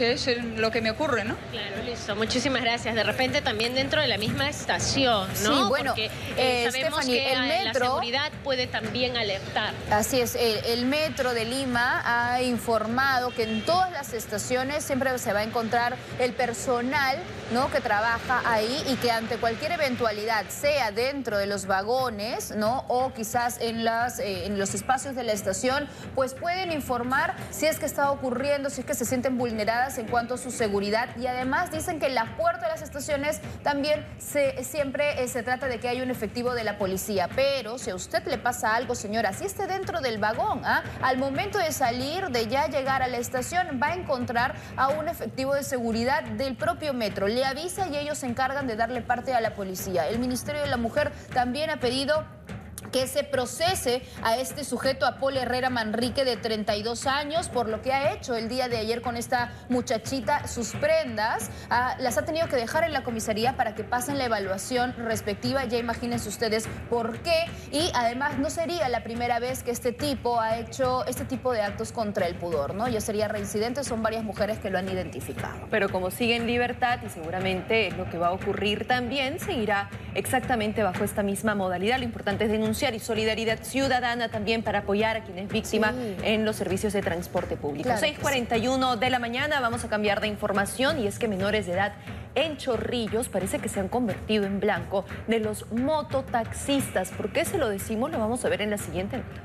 me ocurre, ¿no? Claro, listo. Muchísimas gracias. De repente también dentro de la misma estación, ¿no? Sí, bueno, porque sabemos Stephanie, que el metro, la seguridad puede también alertar. Así es, el metro de Lima ha informado que en todas las estaciones siempre se va a encontrar el personal, ¿no?, que trabaja ahí y que ante cualquier eventualidad, sea dentro de los vagones, ¿no?, o quizás en los espacios de la estación, pues pueden informar si es que está ocurriendo, si es que se sienten vulneradas en cuanto a su seguridad. Y además dicen que en la puerta de las estaciones también siempre se trata de que hay un efectivo de la policía. Pero si a usted le pasa algo, señora, si esté dentro del vagón, al momento de salir, de ya llegar a la estación, va a encontrar a un efectivo de seguridad del propio metro. Le avisa y ellos se encargan de darle parte a la policía. El Ministerio de la Mujer también ha pedido que se procese a este sujeto, a Paul Herrera Manrique, de 32 años, por lo que ha hecho el día de ayer con esta muchachita. Sus prendas las ha tenido que dejar en la comisaría para que pasen la evaluación respectiva. Ya imagínense ustedes por qué. Y además no sería la primera vez que este tipo ha hecho este tipo de actos contra el pudor, ¿no? Ya sería reincidente, son varias mujeres que lo han identificado. Pero como sigue en libertad y seguramente lo que va a ocurrir también seguirá exactamente bajo esta misma modalidad. Lo importante es denunciar y solidaridad ciudadana también para apoyar a quien es víctima en los servicios de transporte público. Claro, 6:41 de la mañana, vamos a cambiar de información y es que menores de edad en Chorrillos parece que se han convertido en blanco de los mototaxistas. ¿Por qué se lo decimos? Lo vamos a ver en la siguiente nota.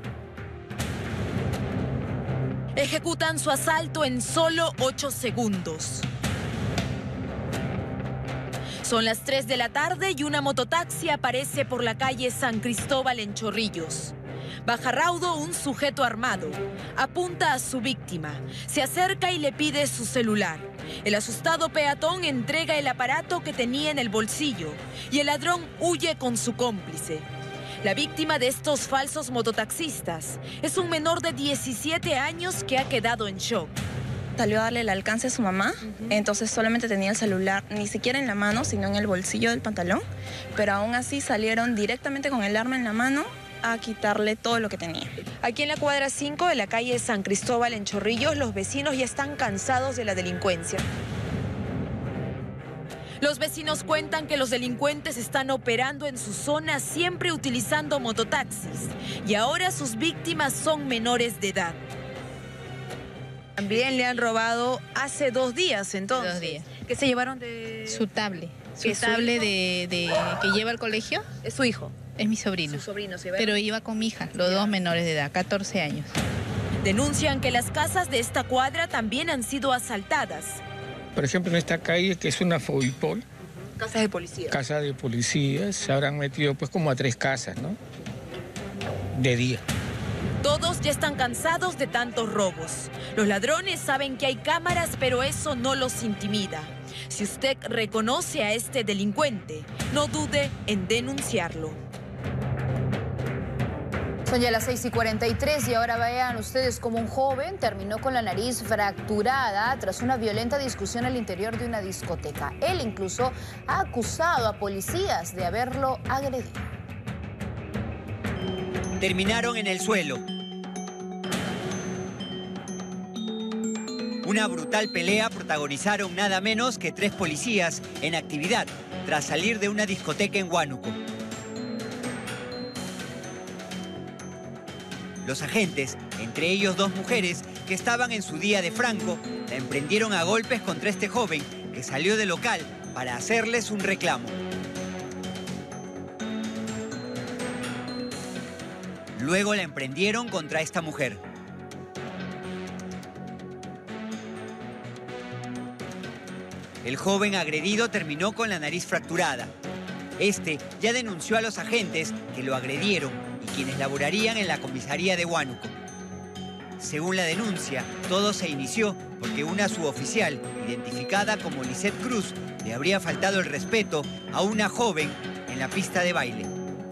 Ejecutan su asalto en solo 8 segundos. Son las 3 de la tarde y una mototaxi aparece por la calle San Cristóbal en Chorrillos. Baja raudo un sujeto armado, apunta a su víctima, se acerca y le pide su celular. El asustado peatón entrega el aparato que tenía en el bolsillo y el ladrón huye con su cómplice. La víctima de estos falsos mototaxistas es un menor de 17 años que ha quedado en shock. salió a darle el alcance a su mamá, entonces solamente tenía el celular, ni siquiera en la mano, sino en el bolsillo del pantalón, pero aún así salieron directamente con el arma en la mano a quitarle todo lo que tenía. Aquí en la cuadra 5 de la calle San Cristóbal en Chorrillos, los vecinos ya están cansados de la delincuencia. Los vecinos cuentan que los delincuentes están operando en su zona siempre utilizando mototaxis y ahora sus víctimas son menores de edad. También le han robado hace 2 días, entonces. 2 días. ¿Qué se llevaron de...? Su tablet. Su tablet que lleva al colegio. ¿Es su hijo? Es mi sobrino. Su sobrino, ¿sí? Pero iba con mi hija, los 2 menores de edad, 14 años. Denuncian que las casas de esta cuadra también han sido asaltadas. Por ejemplo, en esta calle, que es una Fobipol. Casas de policía. Casa de policía, se habrán metido pues como a 3 casas, ¿no? De día. Todos ya están cansados de tantos robos. Los ladrones saben que hay cámaras, pero eso no los intimida. Si usted reconoce a este delincuente, no dude en denunciarlo. Son ya las 6:43 y ahora vean ustedes cómo un joven terminó con la nariz fracturada tras una violenta discusión al interior de una discoteca. Él incluso ha acusado a policías de haberlo agredido. Terminaron en el suelo. Una brutal pelea protagonizaron nada menos que 3 policías en actividad tras salir de una discoteca en Huánuco. Los agentes, entre ellos 2 mujeres que estaban en su día de franco, la emprendieron a golpes contra este joven que salió del local para hacerles un reclamo. Luego la emprendieron contra esta mujer. El joven agredido terminó con la nariz fracturada. Este ya denunció a los agentes que lo agredieron y quienes laborarían en la comisaría de Huánuco. Según la denuncia, todo se inició porque una suboficial, identificada como Lisette Cruz, le habría faltado el respeto a una joven en la pista de baile.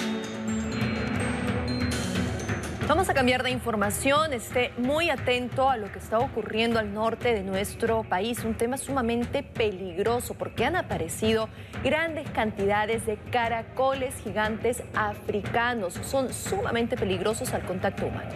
Vamos a cambiar de información. Esté muy atento a lo que está ocurriendo al norte de nuestro país. Un tema sumamente peligroso porque han aparecido grandes cantidades de caracoles gigantes africanos. Son sumamente peligrosos al contacto humano.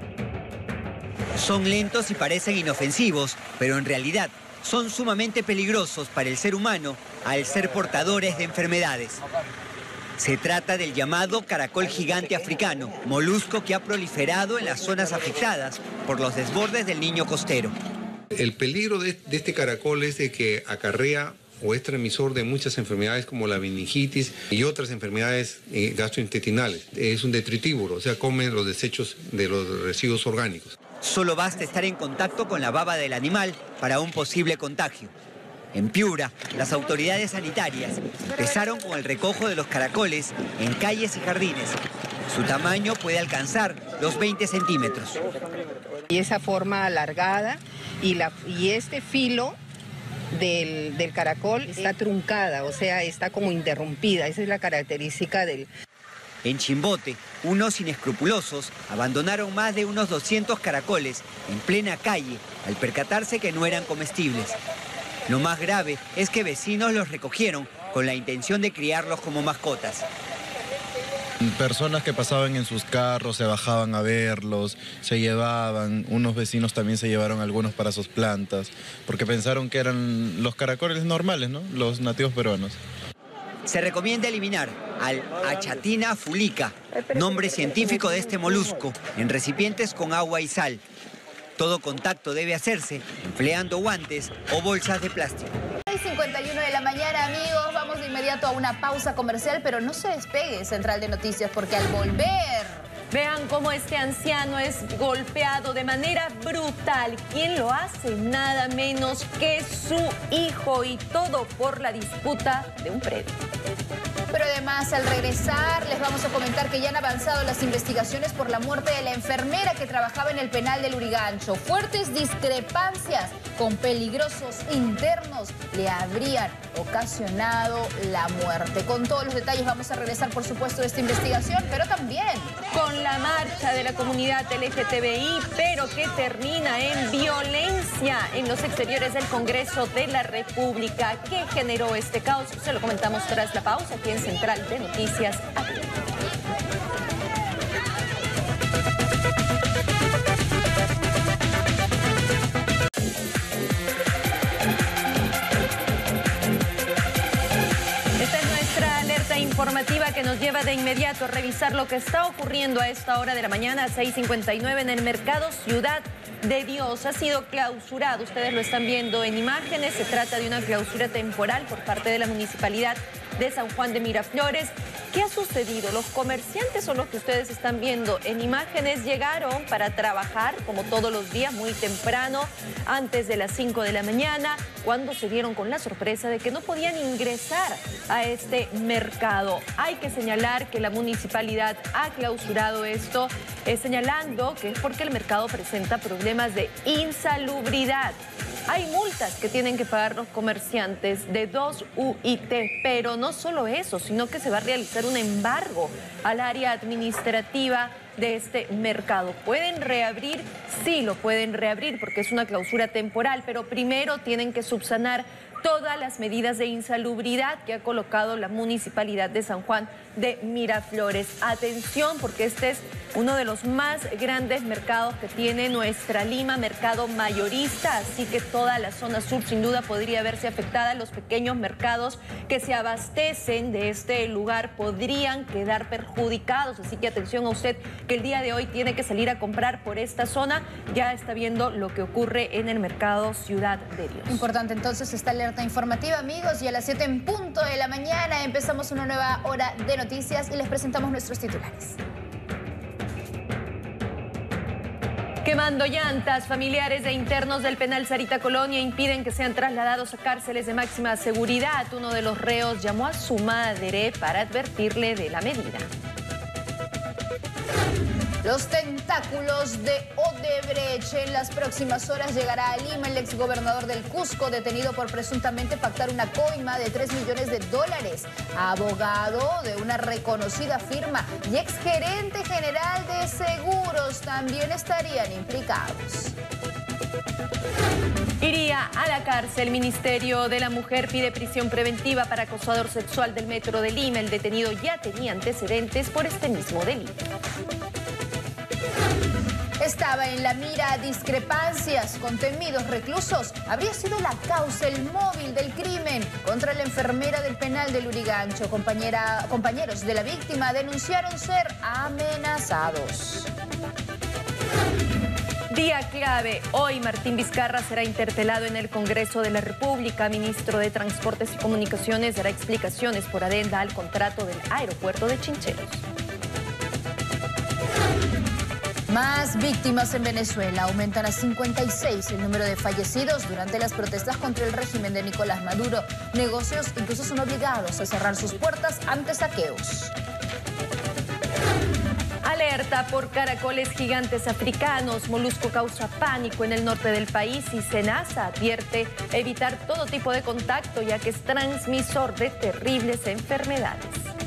Son lentos y parecen inofensivos, pero en realidad son sumamente peligrosos para el ser humano al ser portadores de enfermedades. Se trata del llamado caracol gigante africano, molusco que ha proliferado en las zonas afectadas por los desbordes del Niño Costero. El peligro de este caracol es de que acarrea o es transmisor de muchas enfermedades como la meningitis y otras enfermedades gastrointestinales. Es un detritívoro, o sea, come los desechos de los residuos orgánicos. Solo basta estar en contacto con la baba del animal para un posible contagio. En Piura, las autoridades sanitarias empezaron con el recojo de los caracoles en calles y jardines. Su tamaño puede alcanzar los 20 centímetros. Y esa forma alargada y este filo del caracol está truncada, o sea, está como interrumpida. Esa es la característica del... En Chimbote, unos inescrupulosos abandonaron más de unos 200 caracoles en plena calle al percatarse que no eran comestibles. Lo más grave es que vecinos los recogieron con la intención de criarlos como mascotas. Personas que pasaban en sus carros se bajaban a verlos, se llevaban, unos vecinos también se llevaron algunos para sus plantas, porque pensaron que eran los caracoles normales, ¿no? Los nativos peruanos. Se recomienda eliminar al Achatina fulica, nombre científico de este molusco, en recipientes con agua y sal. Todo contacto debe hacerse empleando guantes o bolsas de plástico. 6:51 de la mañana, amigos. Vamos de inmediato a una pausa comercial, pero no se despegue Central de Noticias porque al volver... Vean cómo este anciano es golpeado de manera brutal. ¿Quién lo hace? Nada menos que su hijo, y todo por la disputa de un predio. Pero además, al regresar, les vamos a comentar que ya han avanzado las investigaciones por la muerte de la enfermera que trabajaba en el penal del Lurigancho. Fuertes discrepancias con peligrosos internos le habrían ocasionado la muerte. Con todos los detalles vamos a regresar, por supuesto, de esta investigación, pero también con la marcha de la comunidad LGTBI, pero que termina en violencia en los exteriores del Congreso de la República. ¿Qué generó este caos? Se lo comentamos tras la pausa aquí en Central de Noticias. Informativa que nos lleva de inmediato a revisar lo que está ocurriendo a esta hora de la mañana, 6:59, en el mercado Ciudad de Dios. Ha sido clausurado, ustedes lo están viendo en imágenes, se trata de una clausura temporal por parte de la Municipalidad de San Juan de Miraflores. ¿Qué ha sucedido? Los comerciantes son los que ustedes están viendo en imágenes. Llegaron para trabajar, como todos los días, muy temprano, antes de las 5 de la mañana, cuando se dieron con la sorpresa de que no podían ingresar a este mercado. Hay que señalar que la municipalidad ha clausurado esto, señalando que es porque el mercado presenta problemas de insalubridad. Hay multas que tienen que pagar los comerciantes de 2 UIT, pero no solo eso, sino que se va a realizar un embargo al área administrativa de este mercado. ¿Pueden reabrir? Sí, lo pueden reabrir porque es una clausura temporal, pero primero tienen que subsanar todas las medidas de insalubridad que ha colocado la Municipalidad de San Juan de Miraflores. Atención, porque este es uno de los más grandes mercados que tiene nuestra Lima, mercado mayorista, así que toda la zona sur sin duda podría verse afectada. Los pequeños mercados que se abastecen de este lugar podrían quedar perjudicados, así que atención a usted que el día de hoy tiene que salir a comprar por esta zona. Ya está viendo lo que ocurre en el mercado Ciudad de Dios. Importante entonces esta alerta informativa, amigos, y a las 7 en punto de la mañana empezamos una nueva hora de noticias y les presentamos nuestros titulares. Quemando llantas, familiares de internos del penal Sarita Colonia impiden que sean trasladados a cárceles de máxima seguridad. Uno de los reos llamó a su madre para advertirle de la medida. Los tentáculos de Odebrecht. En las próximas horas llegará a Lima el exgobernador del Cusco, detenido por presuntamente pactar una coima de $3 millones. Abogado de una reconocida firma y exgerente general de seguros también estarían implicados. Iría a la cárcel. Ministerio de la Mujer pide prisión preventiva para acosador sexual del Metro de Lima. El detenido ya tenía antecedentes por este mismo delito. Estaba en la mira discrepancias con temidos reclusos. Habría sido la causa, el móvil del crimen contra la enfermera del penal de Lurigancho. Compañeros de la víctima denunciaron ser amenazados. Día clave. Hoy Martín Vizcarra será interpelado en el Congreso de la República. Ministro de Transportes y Comunicaciones dará explicaciones por adenda al contrato del aeropuerto de Chincheros. Más víctimas en Venezuela. Aumentan a 56 el número de fallecidos durante las protestas contra el régimen de Nicolás Maduro. Negocios incluso son obligados a cerrar sus puertas ante saqueos. Alerta por caracoles gigantes africanos. Molusco causa pánico en el norte del país y SENASA advierte evitar todo tipo de contacto ya que es transmisor de terribles enfermedades.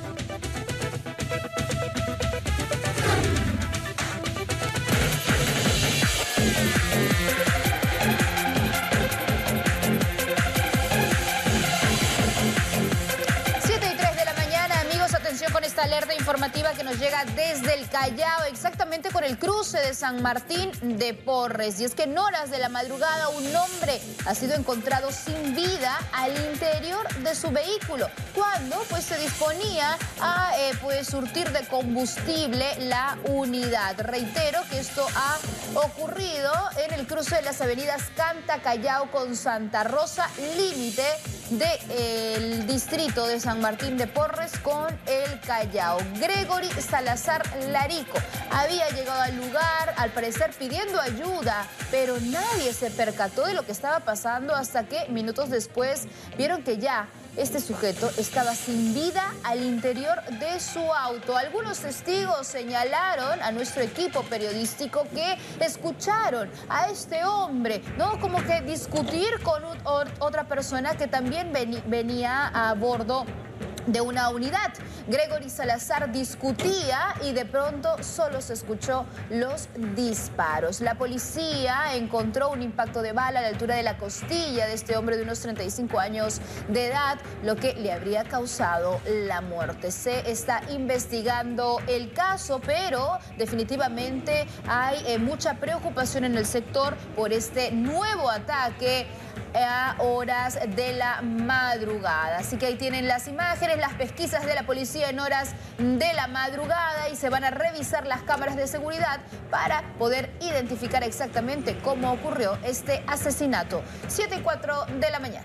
Con esta alerta informativa que nos llega desde el Callao, exactamente con el cruce de San Martín de Porres. Y es que en horas de la madrugada un hombre ha sido encontrado sin vida al interior de su vehículo, cuando pues se disponía a surtir de combustible la unidad. Reitero que esto ha ocurrido en el cruce de las avenidas Canta Callao con Santa Rosa, límite del distrito de San Martín de Porres con el Callao. Gregory Salazar Larico había llegado al lugar, al parecer pidiendo ayuda, pero nadie se percató de lo que estaba pasando hasta que minutos después vieron que ya este sujeto estaba sin vida al interior de su auto. Algunos testigos señalaron a nuestro equipo periodístico que escucharon a este hombre, ¿no? Como que discutir con otra persona que también venía a bordo de una unidad. Gregory Salazar discutía y de pronto solo se escuchó los disparos. La policía encontró un impacto de bala a la altura de la costilla de este hombre de unos 35 años de edad, lo que le habría causado la muerte. Se está investigando el caso, pero definitivamente hay mucha preocupación en el sector por este nuevo ataque a horas de la madrugada. Así que ahí tienen las imágenes, las pesquisas de la policía en horas de la madrugada, y se van a revisar las cámaras de seguridad para poder identificar exactamente cómo ocurrió este asesinato. 7:04 de la mañana.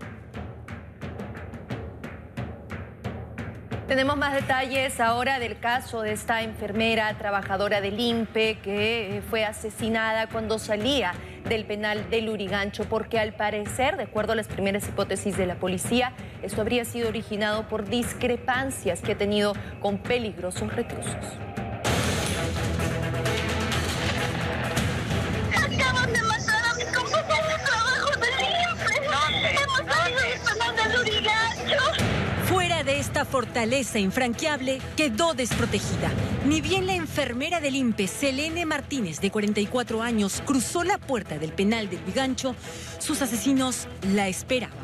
Tenemos más detalles ahora del caso de esta enfermera trabajadora del INPE que fue asesinada cuando salía del penal de Lurigancho, porque al parecer, de acuerdo a las primeras hipótesis de la policía, esto habría sido originado por discrepancias que ha tenido con peligrosos reclusos. Acaban de matar a mi compañero de trabajo del INPE. Hemos salido del penal de Lurigancho. Fuera de esta fortaleza infranqueable, quedó desprotegida. Ni bien la enfermera del INPE, Selene Martínez, de 44 años, cruzó la puerta del penal de Lurigancho, sus asesinos la esperaban.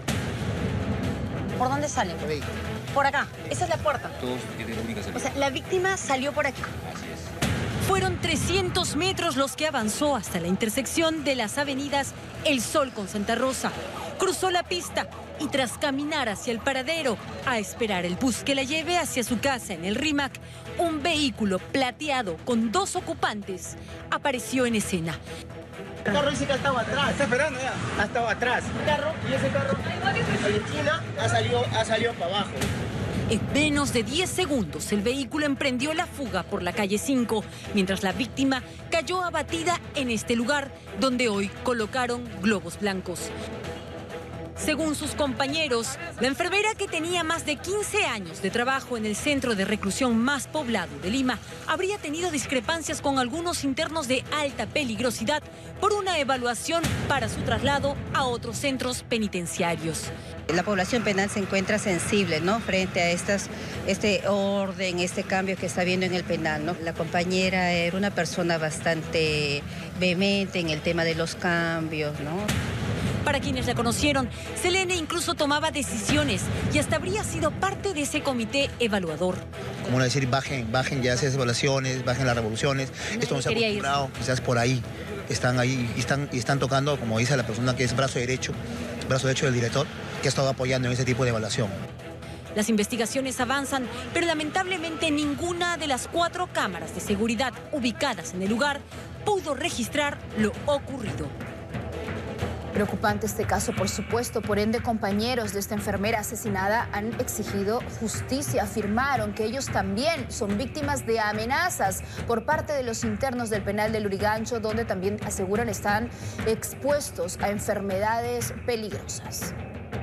¿Por dónde salen? Por acá. Esa es la puerta. O sea, la víctima salió por aquí. Fueron 300 metros los que avanzó hasta la intersección de las avenidas El Sol con Santa Rosa. Cruzó la pista y tras caminar hacia el paradero a esperar el bus que la lleve hacia su casa en el Rímac, un vehículo plateado con 2 ocupantes apareció en escena. El carro dice que ha estado atrás. Está esperando ya. Ha estado atrás. El carro, y ese carro a la esquina ha salido para abajo. En menos de 10 segundos, el vehículo emprendió la fuga por la calle 5, mientras la víctima cayó abatida en este lugar, donde hoy colocaron globos blancos. Según sus compañeros, la enfermera, que tenía más de 15 años de trabajo en el centro de reclusión más poblado de Lima, habría tenido discrepancias con algunos internos de alta peligrosidad por una evaluación para su traslado a otros centros penitenciarios. La población penal se encuentra sensible, ¿no?, frente a este orden, este cambio que está habiendo en el penal, ¿no? La compañera era una persona bastante vehemente en el tema de los cambios, ¿no? Para quienes la conocieron, Selene incluso tomaba decisiones y hasta habría sido parte de ese comité evaluador. Como no decir, bajen ya esas evaluaciones, bajen las revoluciones. Esto no se ha acostumbrado, quizás por ahí están ahí y están tocando, como dice la persona que es brazo derecho del director, que ha estado apoyando en ese tipo de evaluación. Las investigaciones avanzan, pero lamentablemente ninguna de las 4 cámaras de seguridad ubicadas en el lugar pudo registrar lo ocurrido. Preocupante este caso, por supuesto. Por ende, compañeros de esta enfermera asesinada han exigido justicia. Afirmaron que ellos también son víctimas de amenazas por parte de los internos del penal de Lurigancho, donde también aseguran están expuestos a enfermedades peligrosas.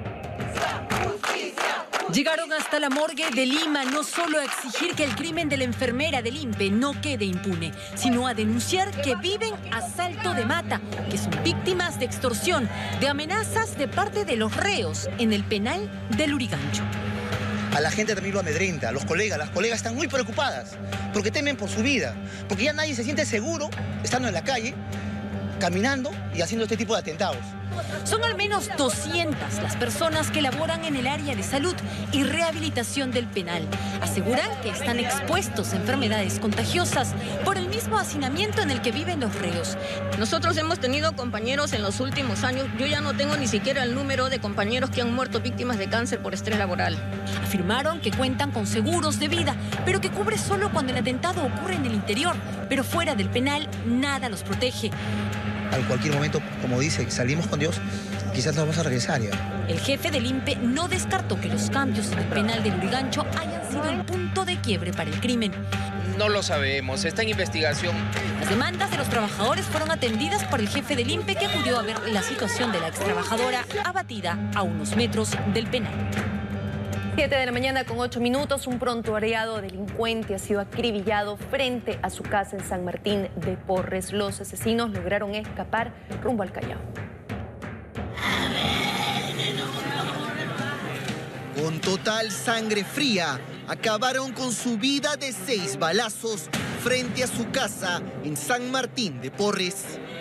Llegaron hasta la morgue de Lima no solo a exigir que el crimen de la enfermera del INPE no quede impune, sino a denunciar que viven a salto de mata, que son víctimas de extorsión, de amenazas de parte de los reos en el penal de Lurigancho. A la gente también lo amedrenta, las colegas están muy preocupadas porque temen por su vida, porque ya nadie se siente seguro estando en la calle, caminando y haciendo este tipo de atentados. Son al menos 200 las personas que laboran en el área de salud y rehabilitación del penal. Aseguran que están expuestos a enfermedades contagiosas por el mismo hacinamiento en el que viven los reos. Nosotros hemos tenido compañeros en los últimos años, yo ya no tengo ni siquiera el número de compañeros que han muerto víctimas de cáncer por estrés laboral. Afirmaron que cuentan con seguros de vida, pero que cubre solo cuando el atentado ocurre en el interior, pero fuera del penal nada los protege. A cualquier momento, como dice, salimos con Dios, quizás nos vamos a regresar ya. El jefe del INPE no descartó que los cambios en el penal de Lurigancho hayan sido el punto de quiebre para el crimen. No lo sabemos, está en investigación. Las demandas de los trabajadores fueron atendidas por el jefe del INPE, que acudió a ver la situación de la extrabajadora abatida a unos metros del penal. 7 de la mañana con 8 minutos, un prontuariado delincuente ha sido acribillado frente a su casa en San Martín de Porres. Los asesinos lograron escapar rumbo al Callao. Con total sangre fría, acabaron con su vida de 6 balazos frente a su casa en San Martín de Porres.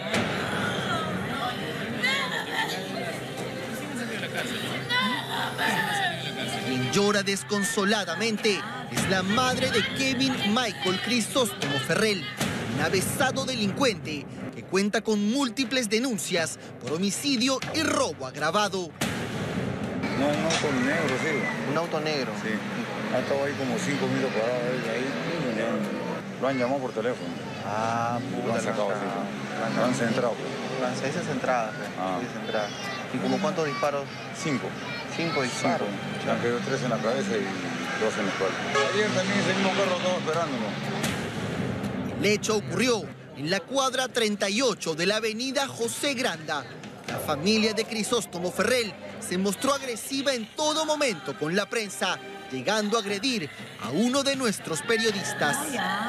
Quien llora desconsoladamente es la madre de Kevin Michael Crisóstomo Ferrell, un avesado delincuente que cuenta con múltiples denuncias por homicidio y robo agravado. No, un auto negro, sí. ¿Un auto negro? Sí. Ha estado ahí como 5 minutos parado ahí. Lo han llamado por teléfono. Ah, lo han sacado así. Lo han centrado. Esa es centrada. ¿Y como cuántos disparos? 5. 5 disparos. Le han caído 3 en la cabeza y 2 en la espalda. Ayer también ese mismo carro estaba esperándolo. El hecho ocurrió en la cuadra 38 de la avenida José Granda. La familia de Crisóstomo Ferrell se mostró agresiva en todo momento con la prensa, llegando a agredir a uno de nuestros periodistas.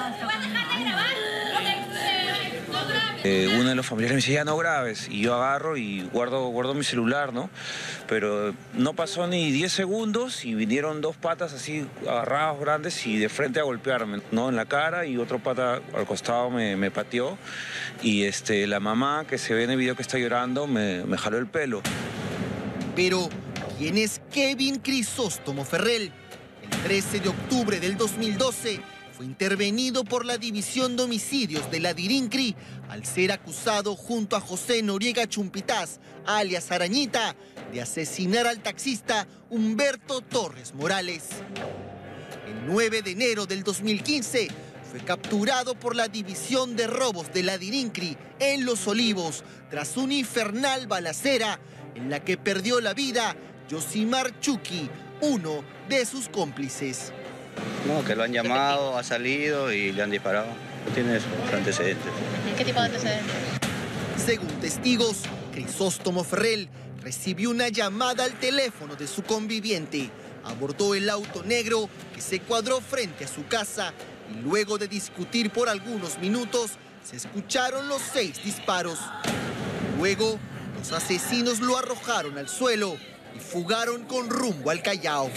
Uno de los familiares me dice, ya no grabes, y yo agarro y guardo mi celular, ¿no? Pero no pasó ni 10 segundos y vinieron 2 patas así agarrados grandes y de frente a golpearme, ¿no? En la cara, y otro pata al costado me pateó, y la mamá, que se ve en el video que está llorando, me jaló el pelo. Pero, ¿quién es Kevin Crisóstomo Ferrell? El 13 de octubre del 2012 fue intervenido por la División de Homicidios de la DIRINCRI al ser acusado junto a José Noriega Chumpitaz, alias Arañita, de asesinar al taxista Humberto Torres Morales. El 9 de enero del 2015 fue capturado por la División de Robos de la DIRINCRI en Los Olivos tras una infernal balacera en la que perdió la vida Yosimar Chucky, uno de sus cómplices. No, que lo han llamado, ha salido y le han disparado. No tiene antecedentes. ¿Qué tipo de antecedentes? Según testigos, Crisóstomo Ferrell recibió una llamada al teléfono de su conviviente, abordó el auto negro que se cuadró frente a su casa y luego de discutir por algunos minutos se escucharon los 6 disparos. Luego, los asesinos lo arrojaron al suelo y fugaron con rumbo al Callao.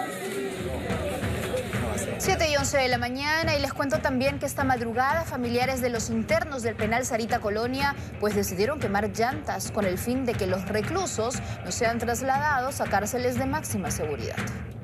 7:11 de la mañana, y les cuento también que esta madrugada familiares de los internos del penal Sarita Colonia pues decidieron quemar llantas con el fin de que los reclusos no sean trasladados a cárceles de máxima seguridad.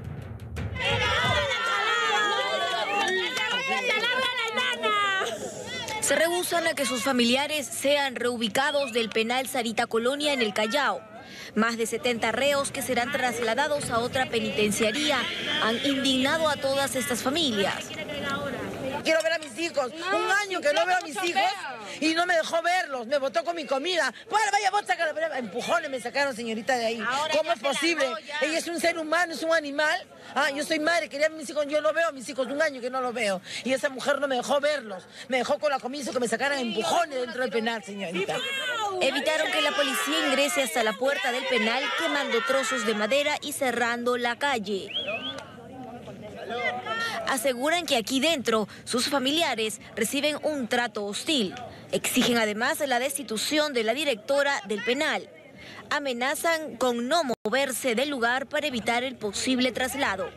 Se rehúsan a que sus familiares sean reubicados del penal Sarita Colonia en el Callao. Más de 70 reos que serán trasladados a otra penitenciaría han indignado a todas estas familias. Quiero ver a mis hijos. Un año que no veo a mis hijos y no me dejó verlos. Me botó con mi comida. Bueno, vaya, vos sácala. Empujones me sacaron, señorita, de ahí. ¿Cómo es posible? Ella es un ser humano, es un animal. Yo soy madre, quería a mis hijos. Yo no veo a mis hijos, un año que no los veo. Y esa mujer no me dejó verlos. Me dejó con la comida que me sacaran empujones dentro del penal, señorita. Evitaron que la policía ingrese hasta la puerta del penal, quemando trozos de madera y cerrando la calle. Aseguran que aquí dentro sus familiares reciben un trato hostil. Exigen además la destitución de la directora del penal. Amenazan con no moverse del lugar para evitar el posible traslado.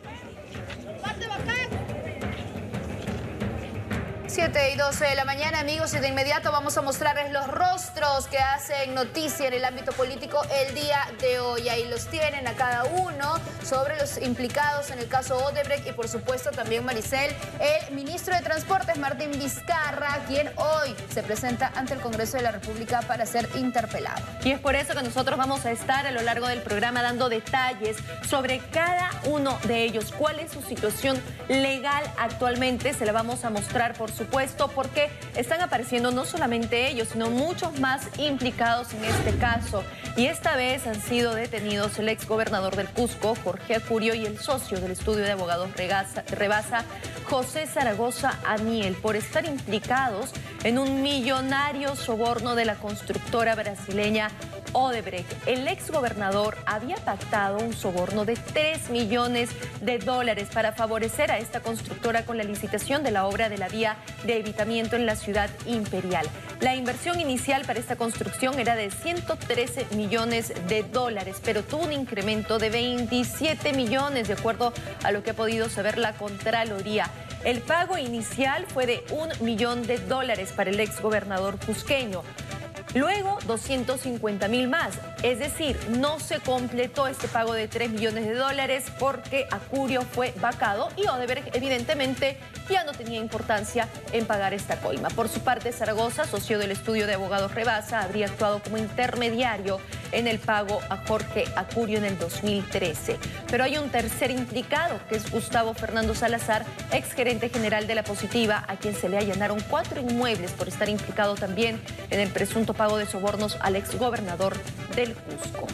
7:12 de la mañana, amigos, y de inmediato vamos a mostrarles los rostros que hacen noticia en el ámbito político el día de hoy. Ahí los tienen a cada uno sobre los implicados en el caso Odebrecht y, por supuesto, también, Maricel, el ministro de Transportes, Martín Vizcarra, quien hoy se presenta ante el Congreso de la República para ser interpelado. Y es por eso que nosotros vamos a estar a lo largo del programa dando detalles sobre cada uno de ellos. ¿Cuál es su situación legal actualmente? Se la vamos a mostrar, por supuesto, porque están apareciendo no solamente ellos, sino muchos más implicados en este caso. Y esta vez han sido detenidos el exgobernador del Cusco, Jorge Acurio, y el socio del estudio de abogados Rebasa, José Zaragoza Aniel, por estar implicados en un millonario soborno de la constructora brasileña Odebrecht. El exgobernador había pactado un soborno de $3 millones para favorecer a esta constructora con la licitación de la obra de la vía de evitamiento en la ciudad imperial. La inversión inicial para esta construcción era de 113 millones de dólares, pero tuvo un incremento de 27 millones, de acuerdo a lo que ha podido saber la Contraloría. El pago inicial fue de $1 millón para el exgobernador cusqueño. Luego, 250.000 más. Es decir, no se completó este pago de $3 millones porque Acurio fue vacado y Odebrecht, evidentemente, ya no tenía importancia en pagar esta coima. Por su parte, Zaragoza, socio del estudio de abogados Rebasa, habría actuado como intermediario en el pago a Jorge Acurio en el 2013. Pero hay un tercer implicado, que es Gustavo Fernando Salazar, exgerente general de La Positiva, a quien se le allanaron 4 inmuebles por estar implicado también en el presunto pago de sobornos al exgobernador del Cusco.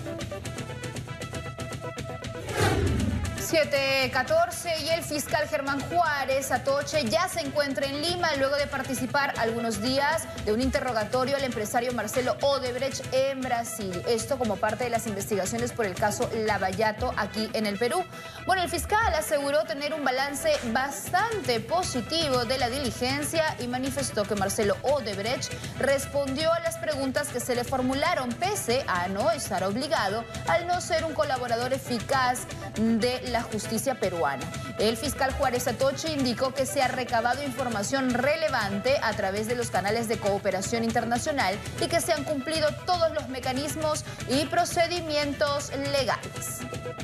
7:14 y el fiscal Germán Juárez Atoche ya se encuentra en Lima luego de participar algunos días de un interrogatorio al empresario Marcelo Odebrecht en Brasil. Esto como parte de las investigaciones por el caso Lavallato aquí en el Perú. Bueno, el fiscal aseguró tener un balance bastante positivo de la diligencia y manifestó que Marcelo Odebrecht respondió a las preguntas que se le formularon pese a no estar obligado al no ser un colaborador eficaz de la justicia peruana. El fiscal Juárez Atoche indicó que se ha recabado información relevante a través de los canales de cooperación internacional y que se han cumplido todos los mecanismos y procedimientos legales.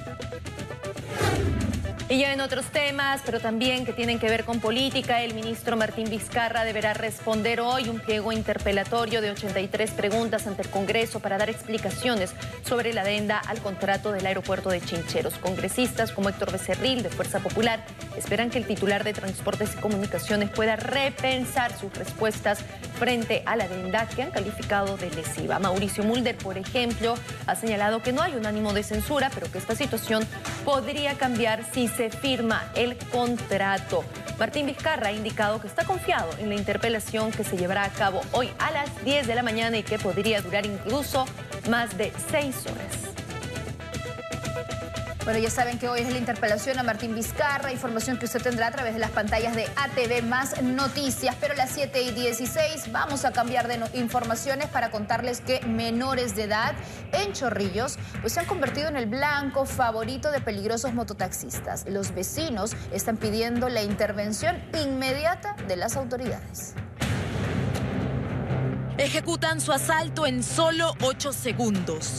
Y ya en otros temas, pero también que tienen que ver con política, el ministro Martín Vizcarra deberá responder hoy un pliego interpelatorio de 83 preguntas ante el Congreso para dar explicaciones sobre la adenda al contrato del aeropuerto de Chincheros. Congresistas como Héctor Becerril, de Fuerza Popular, esperan que el titular de Transportes y Comunicaciones pueda repensar sus respuestas frente a la adenda que han calificado de lesiva. Mauricio Mulder, por ejemplo, ha señalado que no hay un ánimo de censura, pero que esta situación podría cambiar si se firma el contrato. Martín Vizcarra ha indicado que está confiado en la interpelación que se llevará a cabo hoy a las 10 de la mañana y que podría durar incluso más de 6 horas. Bueno, ya saben que hoy es la interpelación a Martín Vizcarra, información que usted tendrá a través de las pantallas de ATV Más Noticias. Pero a las 7:16 vamos a cambiar de informaciones para contarles que menores de edad en Chorrillos pues se han convertido en el blanco favorito de peligrosos mototaxistas. Los vecinos están pidiendo la intervención inmediata de las autoridades. Ejecutan su asalto en solo 8 segundos.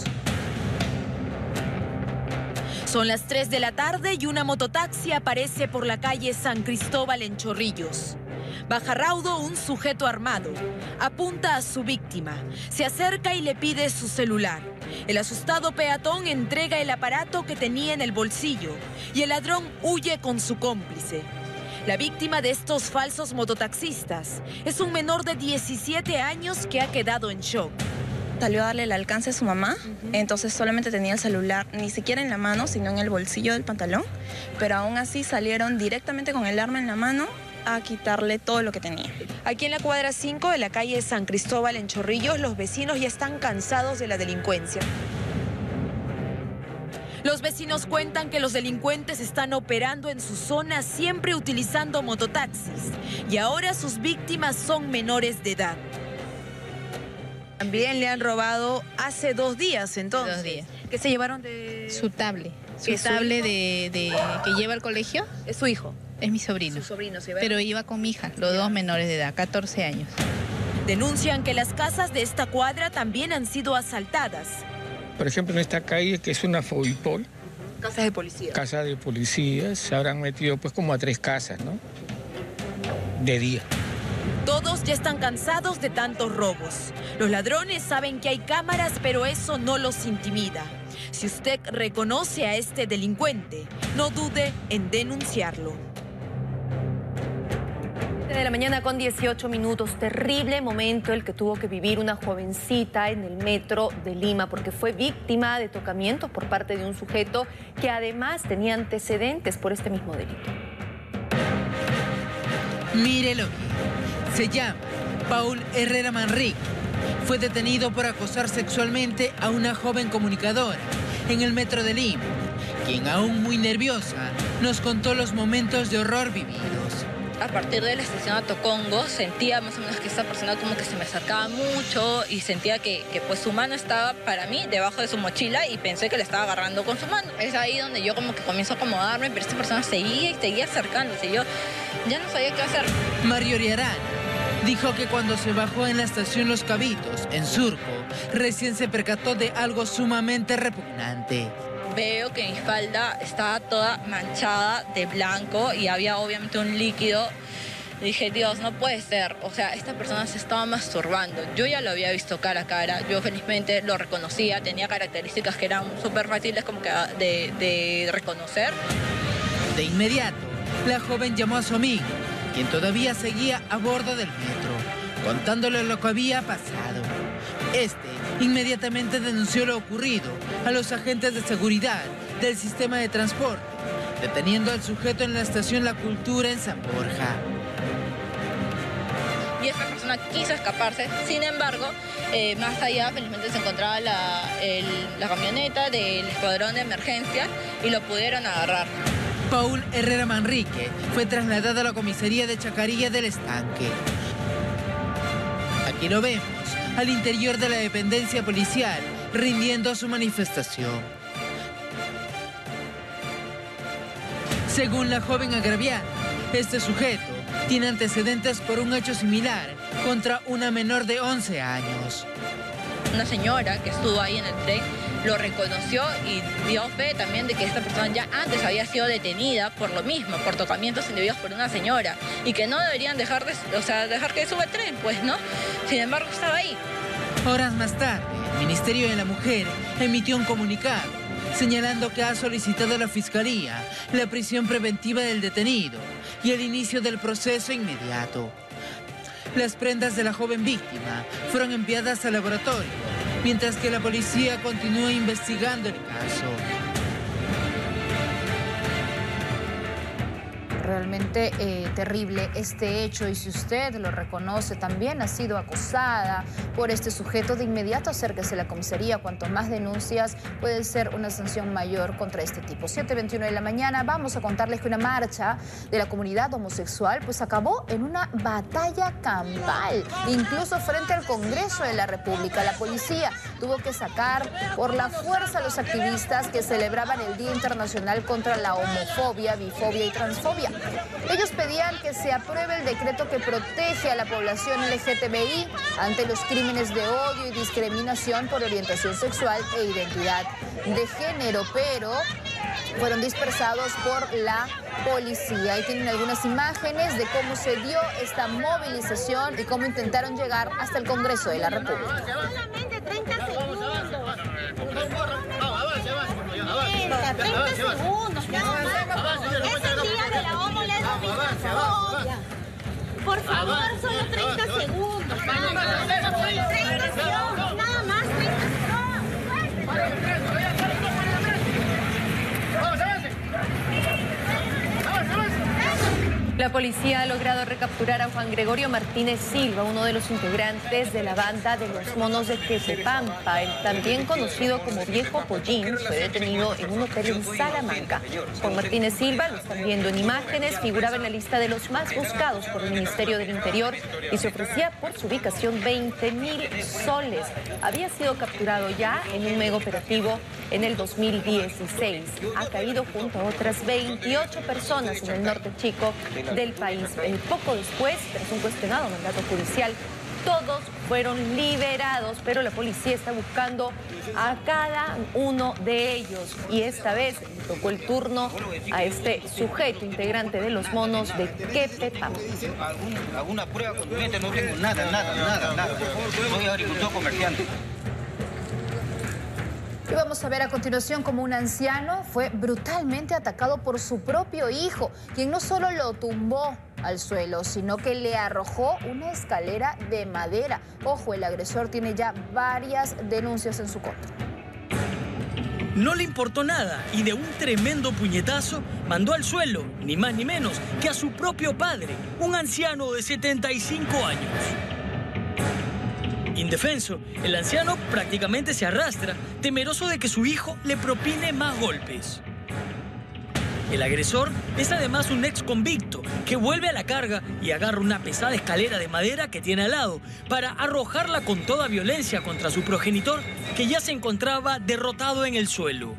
Son las 3 de la tarde y una mototaxi aparece por la calle San Cristóbal en Chorrillos. Baja raudo un sujeto armado. Apunta a su víctima. Se acerca y le pide su celular. El asustado peatón entrega el aparato que tenía en el bolsillo y el ladrón huye con su cómplice. La víctima de estos falsos mototaxistas es un menor de 17 años que ha quedado en shock. Salió a darle el alcance a su mamá, entonces solamente tenía el celular, ni siquiera en la mano, sino en el bolsillo del pantalón, pero aún así salieron directamente con el arma en la mano a quitarle todo lo que tenía. Aquí en la cuadra 5 de la calle San Cristóbal en Chorrillos, los vecinos ya están cansados de la delincuencia. Los vecinos cuentan que los delincuentes están operando en su zona siempre utilizando mototaxis y ahora sus víctimas son menores de edad. También le han robado hace 2 días, entonces. 2 días. ¿Qué se llevaron de...? Su tablet. Su tablet que lleva al colegio. ¿Es su hijo? Es mi sobrino. Su sobrino, ¿sí? Pero iba con mi hija, los 2 menores de edad, 14 años. Denuncian que las casas de esta cuadra también han sido asaltadas. Por ejemplo, en esta calle, que es una Fobipol. Casas de policía. Casa de policía, se habrán metido pues como a 3 casas, ¿no? De día. Todos ya están cansados de tantos robos. Los ladrones saben que hay cámaras, pero eso no los intimida. Si usted reconoce a este delincuente, no dude en denunciarlo. De la mañana con 18 minutos, terrible momento el que tuvo que vivir una jovencita en el metro de Lima porque fue víctima de tocamientos por parte de un sujeto que además tenía antecedentes por este mismo delito. Mírelo. Se llama Paul Herrera Manrique. Fue detenido por acosar sexualmente a una joven comunicadora en el metro de Lima, quien aún muy nerviosa nos contó los momentos de horror vividos. A partir de la estación Atocongo sentía más o menos que esta persona como que se me acercaba mucho y sentía que pues su mano estaba para mí debajo de su mochila y pensé que le estaba agarrando con su mano. Es ahí donde yo como que comienzo a acomodarme, pero esta persona seguía y seguía acercándose. Yo ya no sabía qué hacer. Mario Ariarán dijo que cuando se bajó en la estación Los Cabitos, en Surco, recién se percató de algo sumamente repugnante. Veo que mi falda estaba toda manchada de blanco y había obviamente un líquido. Dije, Dios, no puede ser. O sea, esta persona se estaba masturbando. Yo ya lo había visto cara a cara. Yo felizmente lo reconocía. Tenía características que eran súper fáciles como que de reconocer. De inmediato, la joven llamó a su amigo, quien todavía seguía a bordo del metro, contándole lo que había pasado. Este inmediatamente denunció lo ocurrido a los agentes de seguridad del sistema de transporte, deteniendo al sujeto en la estación La Cultura en San Borja. Y esta persona quiso escaparse, sin embargo, más allá felizmente se encontraba la camioneta del escuadrón de emergencia y lo pudieron agarrar. Paul Herrera Manrique fue trasladado a la comisaría de Chacarilla del Estanque. Aquí lo vemos, al interior de la dependencia policial, rindiendo su manifestación. Según la joven agraviada, este sujeto tiene antecedentes por un hecho similar contra una menor de 11 años. Una señora que estuvo ahí en el tren lo reconoció y dio fe también de que esta persona ya antes había sido detenida por lo mismo, por tocamientos indebidos por una señora y que no deberían dejar que suba el tren, pues, ¿no? Sin embargo, estaba ahí. Horas más tarde, el Ministerio de la Mujer emitió un comunicado señalando que ha solicitado a la Fiscalía la prisión preventiva del detenido y el inicio del proceso inmediato. Las prendas de la joven víctima fueron enviadas al laboratorio, mientras que la policía continúa investigando el caso. Realmente terrible este hecho, y si usted lo reconoce, también ha sido acosada por este sujeto, de inmediato acérquese a la comisaría. Cuanto más denuncias, puede ser una sanción mayor contra este tipo. 7:21 de la mañana, vamos a contarles que una marcha de la comunidad homosexual pues acabó en una batalla campal, incluso frente al Congreso de la República. La policía tuvo que sacar por la fuerza a los activistas que celebraban el Día Internacional contra la Homofobia, Bifobia y Transfobia. Ellos pedían que se apruebe el decreto que protege a la población LGTBI ante los crímenes de odio y discriminación por orientación sexual e identidad de género, pero fueron dispersados por la policía. Ahí tienen algunas imágenes de cómo se dio esta movilización y cómo intentaron llegar hasta el Congreso de la República. Solamente 30 segundos. 30 segundos, nada más. Es el día de la homo, lesbo, bisexual. Por favor, solo 30 segundos. Nada más. 30 segundos, nada más. 30 segundos. La policía ha logrado recapturar a Juan Gregorio Martínez Silva, uno de los integrantes de la banda de los monos de Quepepampa. El también conocido como Viejo Pollín fue detenido en un hotel en Salamanca. Juan Martínez Silva, lo están viendo en imágenes, figuraba en la lista de los más buscados por el Ministerio del Interior y se ofrecía por su ubicación 20.000 soles. Había sido capturado ya en un mega operativo en el 2016. Ha caído junto a otras 28 personas en el norte chico del país. Poco después, tras un cuestionado mandato judicial, todos fueron liberados, pero la policía está buscando a cada uno de ellos y esta vez tocó el turno a este sujeto integrante de los monos de Quepepampa. ¿Alguna prueba contundente? No tengo nada. Soy agricultor comerciante. Y vamos a ver a continuación cómo un anciano fue brutalmente atacado por su propio hijo, quien no solo lo tumbó al suelo, sino que le arrojó una escalera de madera. Ojo, el agresor tiene ya varias denuncias en su contra. No le importó nada y de un tremendo puñetazo mandó al suelo, ni más ni menos, que a su propio padre, un anciano de 75 años. Indefenso, el anciano prácticamente se arrastra, temeroso de que su hijo le propine más golpes. El agresor es además un ex convicto que vuelve a la carga y agarra una pesada escalera de madera que tiene al lado para arrojarla con toda violencia contra su progenitor, que ya se encontraba derrotado en el suelo.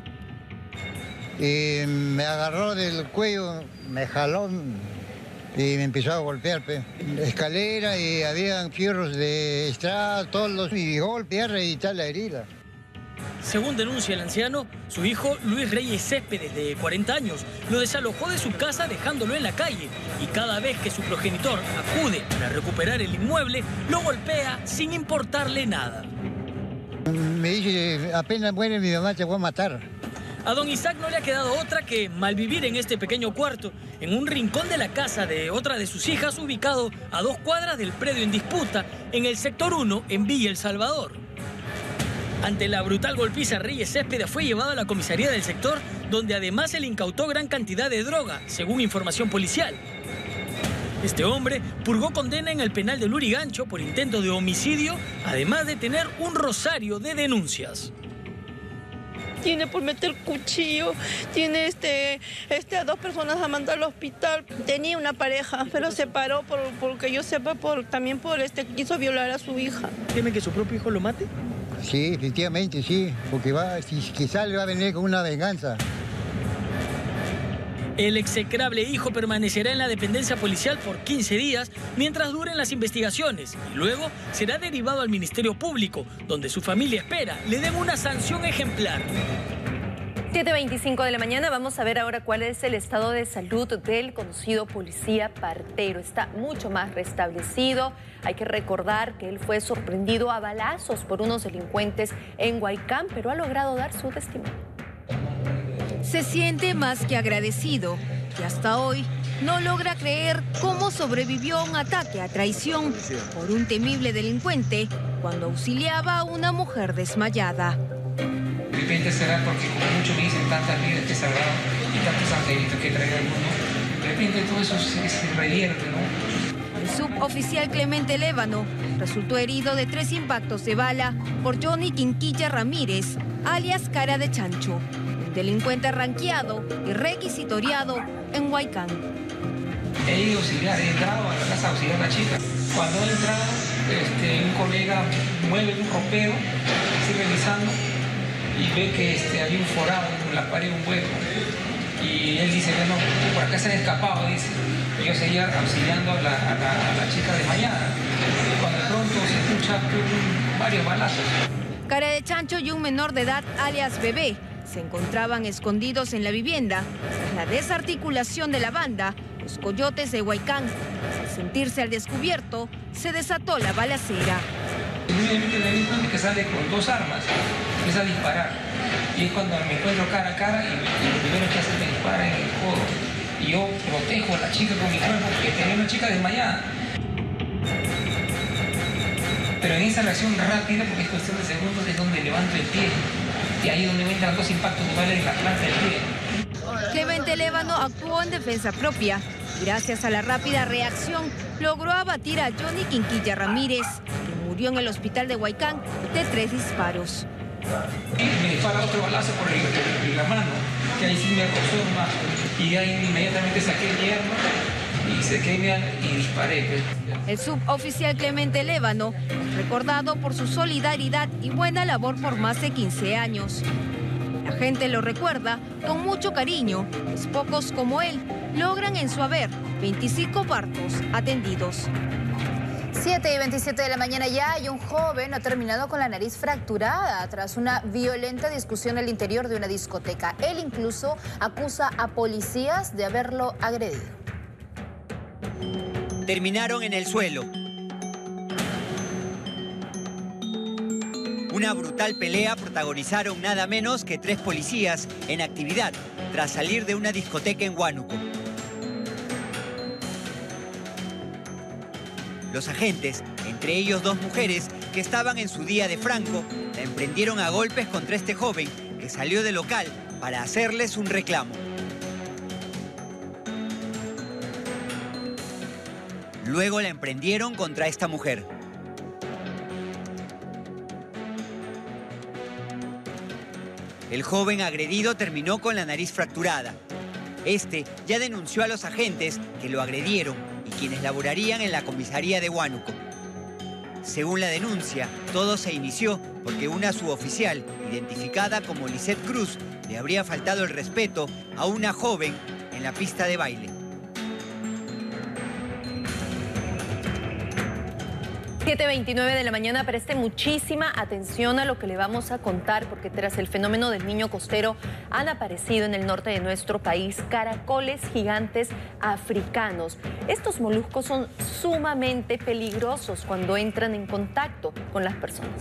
Me agarró del cuello, me jaló y me empezó a golpear. Escalera y habían fierros de estrada, todos los y golpear y tal la herida. Según denuncia el anciano, su hijo Luis Reyes Céspedes, de 40 años, lo desalojó de su casa dejándolo en la calle y cada vez que su progenitor acude para recuperar el inmueble, lo golpea sin importarle nada. Me dice, apenas muere mi mamá te voy a matar. A don Isaac no le ha quedado otra que malvivir en este pequeño cuarto, en un rincón de la casa de otra de sus hijas, ubicado a 2 cuadras del predio en disputa, en el sector 1, en Villa El Salvador. Ante la brutal golpiza, Reyes Céspedes fue llevado a la comisaría del sector, donde además se le incautó gran cantidad de droga, según información policial. Este hombre purgó condena en el penal de Lurigancho por intento de homicidio, además de tener un rosario de denuncias. Tiene por meter cuchillo, tiene a 2 personas a mandar al hospital. Tenía una pareja, pero se paró porque yo sepa, también quiso violar a su hija. ¿Teme que su propio hijo lo mate? Sí, efectivamente, sí, porque si quizás le va a venir con una venganza. El execrable hijo permanecerá en la dependencia policial por 15 días mientras duren las investigaciones y luego será derivado al Ministerio Público, donde su familia espera le den una sanción ejemplar. 7:25 de la mañana, vamos a ver ahora cuál es el estado de salud del conocido policía partero. Está mucho más restablecido. Hay que recordar que él fue sorprendido a balazos por unos delincuentes en Huaycán, pero ha logrado dar su testimonio. Se siente más que agradecido, que hasta hoy no logra creer cómo sobrevivió a un ataque a traición por un temible delincuente cuando auxiliaba a una mujer desmayada. De repente será porque como muchos me dicen tantas vidas que he salvado y tantos angelitos que he traído al mundo, de repente todo eso se revierte, ¿no? El suboficial Clemente Lévano resultó herido de 3 impactos de bala por Johnny Quinquilla Ramírez, alias Cara de Chancho, un delincuente ranqueado y requisitoriado en Huaycán. He ido a auxiliar, he entrado a la casa a auxiliar a la chica. Cuando he entrado, un colega mueve un ropero, sigue revisando y ve que había un forado en la pared, un hueco. Y él dice, bueno, por acá se han escapado, dice. Yo seguía auxiliando a la chica desmayada. Cuando de pronto se escucha varios balazos. Cara de Chancho y un menor de edad, alias Bebé, se encontraban escondidos en la vivienda. Tras la desarticulación de la banda, los coyotes de Huaycán, al sentirse al descubierto, se desató la balacera. Inmediatamente el delincuente que sale con 2 armas, empieza a disparar. Y es cuando me encuentro cara a cara y lo primero que hace es me dispara en el codo. Y yo protejo a la chica con mi cuerpo porque tenía una chica desmayada. Pero en esa reacción rápida, porque es cuestión de segundos, es donde levanto el pie. Y ahí es donde me entran 2 impactos de bala en la planta del pie. Clemente Lévano actuó en defensa propia. Gracias a la rápida reacción, logró abatir a Johnny Quinquilla Ramírez, que murió en el hospital de Huaycán de 3 disparos. Y me dispara otro balazo por la mano, que ahí sí me rozó más. Y ahí inmediatamente saqué el hierro y y disparé. El suboficial Clemente Lévano es recordado por su solidaridad y buena labor por más de 15 años. La gente lo recuerda con mucho cariño, pues pocos como él logran en su haber 25 partos atendidos. 7:27 de la mañana ya, y un joven ha terminado con la nariz fracturada tras una violenta discusión al interior de una discoteca. Él incluso acusa a policías de haberlo agredido. Terminaron en el suelo. Una brutal pelea protagonizaron nada menos que 3 policías en actividad tras salir de una discoteca en Huánuco. Los agentes, entre ellos 2 mujeres que estaban en su día de franco, la emprendieron a golpes contra este joven que salió del local para hacerles un reclamo. Luego la emprendieron contra esta mujer. El joven agredido terminó con la nariz fracturada. Este ya denunció a los agentes que lo agredieron y quienes laborarían en la comisaría de Huánuco. Según la denuncia, todo se inició porque una suboficial, identificada como Lisette Cruz, le habría faltado el respeto a una joven en la pista de baile. 7:29 de la mañana, preste muchísima atención a lo que le vamos a contar, porque tras el fenómeno del niño costero han aparecido en el norte de nuestro país caracoles gigantes africanos. Estos moluscos son sumamente peligrosos cuando entran en contacto con las personas.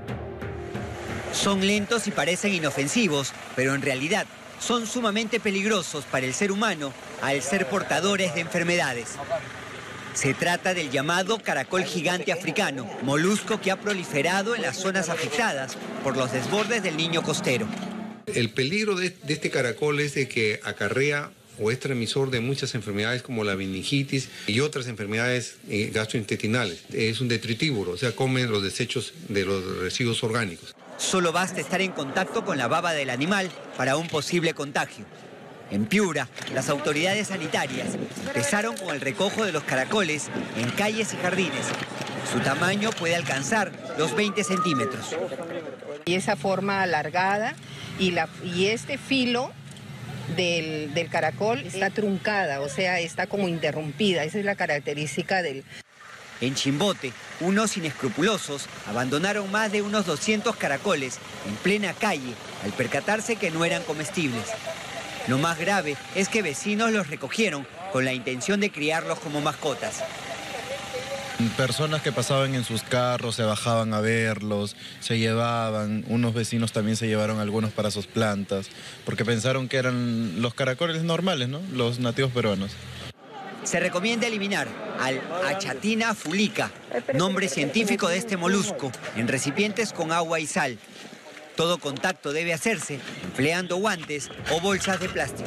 Son lentos y parecen inofensivos, pero en realidad son sumamente peligrosos para el ser humano al ser portadores de enfermedades. Se trata del llamado caracol gigante africano, molusco que ha proliferado en las zonas afectadas por los desbordes del niño costero. El peligro de este caracol es de que acarrea o es transmisor de muchas enfermedades como la meningitis y otras enfermedades gastrointestinales. Es un detritívoro, o sea, come los desechos de los residuos orgánicos. Solo basta estar en contacto con la baba del animal para un posible contagio. En Piura, las autoridades sanitarias empezaron con el recojo de los caracoles en calles y jardines. Su tamaño puede alcanzar los 20 centímetros. Y esa forma alargada y este filo del caracol está truncada, o sea, está como interrumpida. Esa es la característica del... En Chimbote, unos inescrupulosos abandonaron más de unos 200 caracoles en plena calle al percatarse que no eran comestibles. Lo más grave es que vecinos los recogieron con la intención de criarlos como mascotas. Personas que pasaban en sus carros se bajaban a verlos, se llevaban, unos vecinos también se llevaron algunos para sus plantas, porque pensaron que eran los caracoles normales, ¿no? Los nativos peruanos. Se recomienda eliminar al Achatina fulica, nombre científico de este molusco, en recipientes con agua y sal. Todo contacto debe hacerse empleando guantes o bolsas de plástico.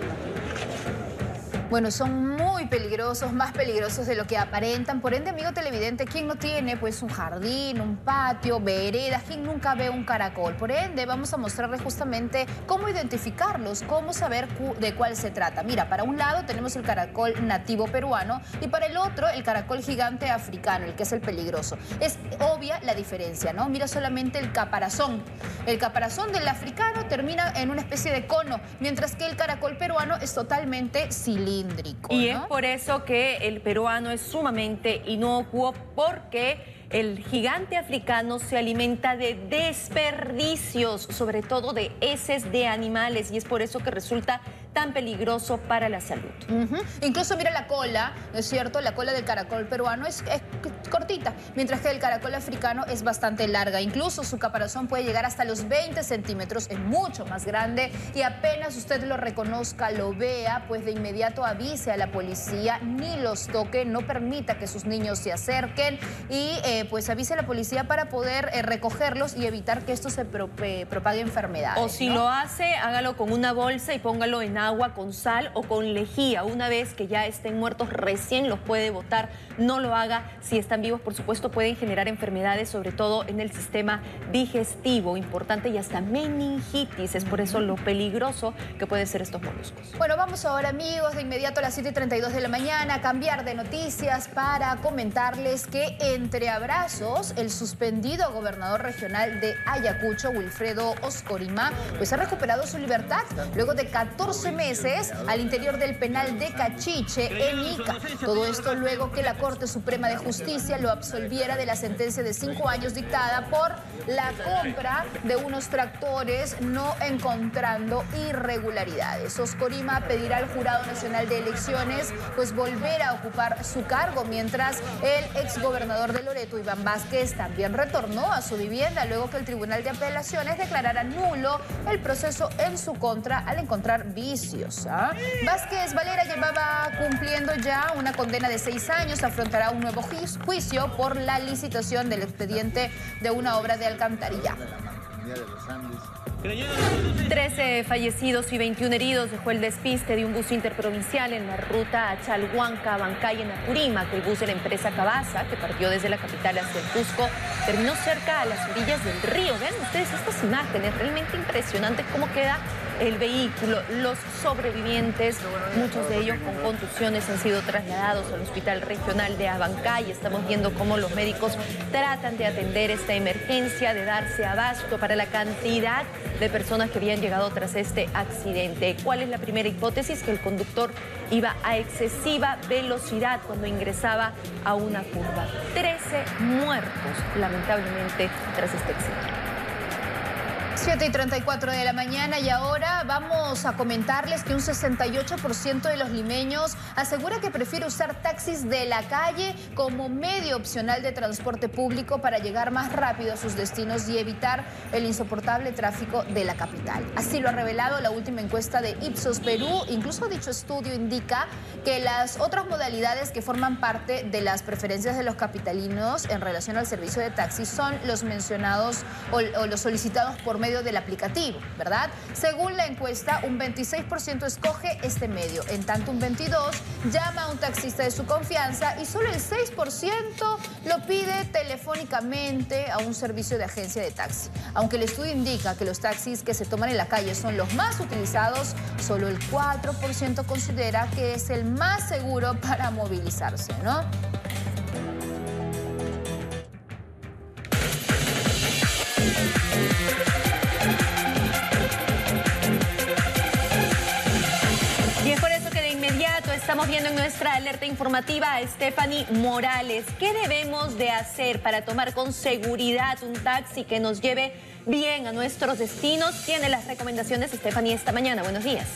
Bueno, son muy peligrosos, más peligrosos de lo que aparentan. Por ende, amigo televidente, ¿quién no tiene pues un jardín, un patio, veredas? ¿Quién nunca ve un caracol? Por ende, vamos a mostrarles justamente cómo identificarlos, cómo saber de cuál se trata. Mira, para un lado tenemos el caracol nativo peruano y para el otro el caracol gigante africano, el que es el peligroso. Es obvia la diferencia, ¿no? Mira solamente el caparazón. El caparazón del africano termina en una especie de cono, mientras que el caracol peruano es totalmente cilíndrico. Y ¿no? es por eso que el peruano es sumamente inocuo, porque el gigante africano se alimenta de desperdicios, sobre todo de heces de animales, y es por eso que resulta tan peligroso para la salud. Incluso mira la cola, ¿no es cierto? La cola del caracol peruano es cortita, mientras que el caracol africano es bastante larga. Incluso su caparazón puede llegar hasta los 20 centímetros, es mucho más grande, y apenas usted lo reconozca, lo vea, pues de inmediato avise a la policía, ni los toque, no permita que sus niños se acerquen y pues avise a la policía para poder recogerlos y evitar que esto se propague enfermedades. O si lo hace, hágalo con una bolsa y póngalo en agua con sal o con lejía. Una vez que ya estén muertos, recién los puede botar. No lo haga. Si están vivos, por supuesto, pueden generar enfermedades, sobre todo en el sistema digestivo, importante, y hasta meningitis. Es por eso lo peligroso que pueden ser estos moluscos. Bueno, vamos ahora, amigos, de inmediato a las 7:32 de la mañana a cambiar de noticias para comentarles que entre abrazos, el suspendido gobernador regional de Ayacucho, Wilfredo Oscorima, pues ha recuperado su libertad luego de 14 meses al interior del penal de Cachiche, en Ica. Todo esto luego que la Corte Suprema de Justicia lo absolviera de la sentencia de 5 años dictada por la compra de unos tractores, no encontrando irregularidades. Oscorima pedirá al Jurado Nacional de Elecciones pues volver a ocupar su cargo, mientras el exgobernador de Loreto, Iván Vázquez, también retornó a su vivienda luego que el Tribunal de Apelaciones declarara nulo el proceso en su contra al encontrar vicios. Vázquez Valera llevaba cumpliendo ya una condena de 6 años, afrontará un nuevo juicio por la licitación del expediente de una obra de alcantarillado. 13 fallecidos y 21 heridos dejó el despiste de un bus interprovincial en la ruta a Chalhuanca, Bancay, en Apurímac. El bus de la empresa Cabasa, que partió desde la capital hacia el Cusco, terminó cerca a las orillas del río. Vean ustedes estas imágenes, realmente impresionante cómo queda el vehículo. Los sobrevivientes, muchos de ellos con contusiones, han sido trasladados al Hospital Regional de Abancay. Estamos viendo cómo los médicos tratan de atender esta emergencia, de darse abasto para la cantidad de personas que habían llegado tras este accidente. ¿Cuál es la primera hipótesis? Que el conductor iba a excesiva velocidad cuando ingresaba a una curva. 13 muertos, lamentablemente, tras este accidente. 7:34 de la mañana y ahora vamos a comentarles que un 68% de los limeños asegura que prefiere usar taxis de la calle como medio opcional de transporte público para llegar más rápido a sus destinos y evitar el insoportable tráfico de la capital. Así lo ha revelado la última encuesta de Ipsos Perú. Incluso dicho estudio indica que las otras modalidades que forman parte de las preferencias de los capitalinos en relación al servicio de taxi son los mencionados o los solicitados por medio del aplicativo, ¿verdad? Según la encuesta, un 26% escoge este medio, en tanto un 22% llama a un taxista de su confianza y solo el 6% lo pide telefónicamente a un servicio de agencia de taxi. Aunque el estudio indica que los taxis que se toman en la calle son los más utilizados, solo el 4% considera que es el más seguro para movilizarse, ¿no? Estamos viendo en nuestra alerta informativa a Stephanie Morales. ¿Qué debemos de hacer para tomar con seguridad un taxi que nos lleve bien a nuestros destinos? Tiene las recomendaciones Stephanie esta mañana. Buenos días.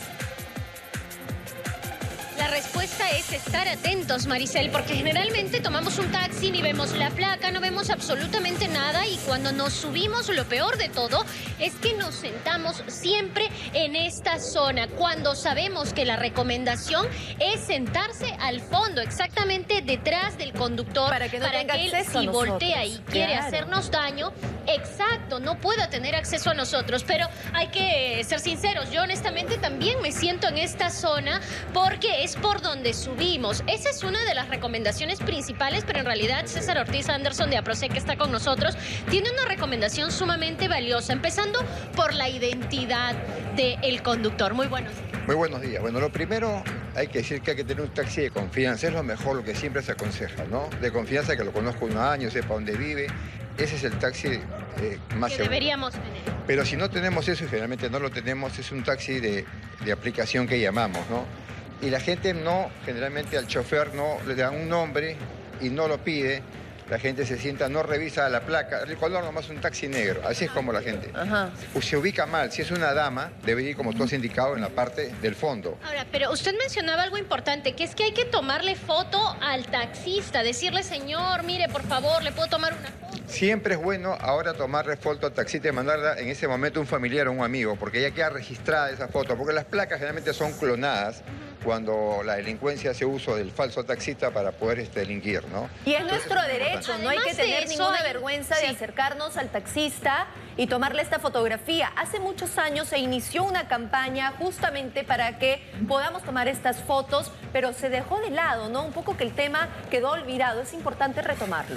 La respuesta es estar atentos, Maricel, porque generalmente tomamos un taxi, ni vemos la placa, no vemos absolutamente nada y cuando nos subimos, lo peor de todo es que nos sentamos siempre en esta zona, cuando sabemos que la recomendación es sentarse al fondo, exactamente detrás del conductor, para que no tenga él, acceso a si nosotros. voltea y quiere hacernos daño, exacto, no pueda tener acceso a nosotros. Pero hay que ser sinceros, yo honestamente también me siento en esta zona porque es por donde subimos. Esa es una de las recomendaciones principales, pero en realidad César Ortiz Anderson de APROCEC, que está con nosotros, tiene una recomendación sumamente valiosa, empezando por la identidad del conductor. Muy buenos días. Muy buenos días. Bueno, lo primero hay que decir que hay que tener un taxi de confianza. Es lo mejor, lo que siempre se aconseja, ¿no? De confianza, que lo conozco unos años, sepa dónde vive. Ese es el taxi más seguro. Deberíamos tener. Pero si no tenemos eso, y generalmente no lo tenemos, es un taxi de aplicación que llamamos, ¿no? Y la gente no, generalmente al chofer no le dan un nombre y no lo pide. La gente se sienta, no revisa la placa. El color nomás es un taxi negro. Así es como la gente. Ajá. Se ubica mal. Si es una dama, debe ir, como tú has indicado, en la parte del fondo. Ahora, pero usted mencionaba algo importante, que es que hay que tomarle foto al taxista, decirle, señor, mire, por favor, ¿le puedo tomar una foto? Siempre es bueno ahora tomarle foto al taxista y mandarla en ese momento a un familiar o un amigo, porque ya queda registrada esa foto, porque las placas generalmente son clonadas cuando la delincuencia hace uso del falso taxista para poder delinquir, ¿no? Y es nuestro derecho, no hay que tener ninguna vergüenza de sí, acercarnos al taxista y tomarle esta fotografía. Hace muchos años se inició una campaña justamente para que podamos tomar estas fotos, pero se dejó de lado, ¿no? Un poco que el tema quedó olvidado, es importante retomarlo.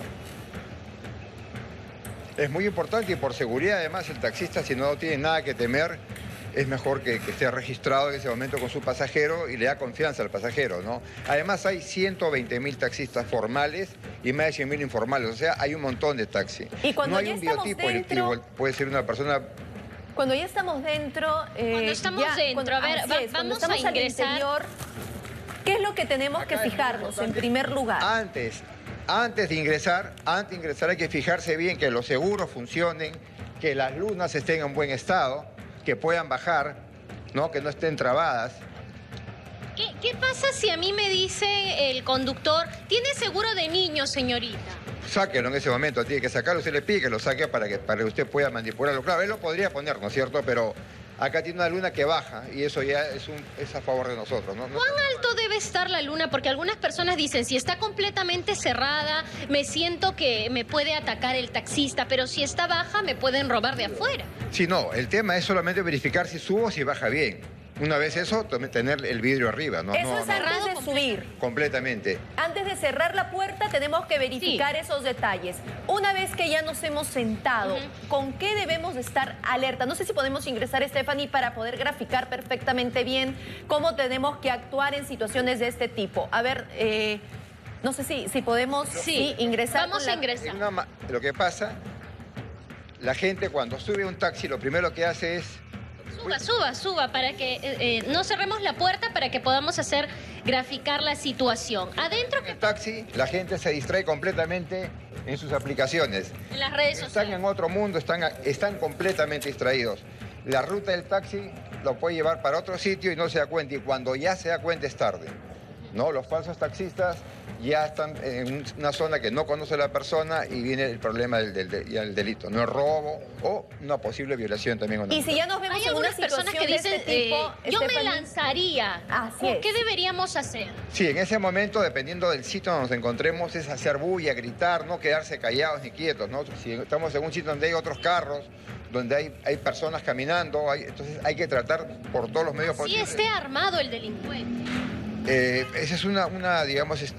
Es muy importante y por seguridad además el taxista, si no tiene nada que temer, es mejor que esté registrado en ese momento con su pasajero y le da confianza al pasajero, ¿no? Además hay 120.000 taxistas formales y más de 100.000 informales, o sea, hay un montón de taxis. Y cuando no hay ya un estamos biotipo dentro, delictivo, puede ser una persona... Cuando ya estamos dentro... cuando estamos dentro, a ver, cuando vamos a estamos al ingresar. Interior, ¿qué es lo que tenemos que fijarnos en primer lugar? Antes de ingresar hay que fijarse bien que los seguros funcionen, que las lunas estén en buen estado, que puedan bajar, ¿no? Que no estén trabadas. ¿Qué pasa si a mí me dice el conductor, tiene seguro de niño, señorita? Sáquelo en ese momento, tiene que sacarlo, usted le pide que lo saque para que usted pueda manipularlo. Claro, él lo podría poner, ¿no es cierto? Pero acá tiene una luna que baja y eso ya es a favor de nosotros, ¿no? ¿Cuán alto debe estar la luna? Porque algunas personas dicen, si está completamente cerrada, me siento que me puede atacar el taxista, pero si está baja, me pueden robar de afuera. Sí, no, el tema es solamente verificar si sube o si baja bien. Una vez eso, tener el vidrio arriba, ¿no? Eso es antes de subir. Completamente. Antes de cerrar la puerta tenemos que verificar esos detalles. Una vez que ya nos hemos sentado, ¿con qué debemos de estar alerta? No sé si podemos ingresar, Stephanie, para poder graficar perfectamente bien cómo tenemos que actuar en situaciones de este tipo. A ver, no sé si podemos ingresar. Vamos a ingresar. Lo que pasa, la gente cuando sube un taxi, lo primero que hace es... Suba, para que no cerremos la puerta para que podamos graficar la situación. Adentro en el taxi, la gente se distrae completamente en sus aplicaciones. En las redes sociales. Están en otro mundo, están completamente distraídos. La ruta del taxi lo puede llevar para otro sitio y no se da cuenta. Y cuando ya se da cuenta es tarde, ¿no? Los falsos taxistas ya están en una zona que no conoce la persona y viene el problema del delito, no el robo o una posible violación también. Y si ya nos vemos en una situación que dicen, de este tipo, yo me lanzaría. ¿Qué deberíamos hacer? Sí, en ese momento, dependiendo del sitio donde nos encontremos, es hacer bulla, gritar, no quedarse callados ni quietos, ¿no? Si estamos en un sitio donde hay otros carros, donde hay personas caminando, entonces hay que tratar por todos los medios posibles. Si esté armado el delincuente. Esa es digamos, es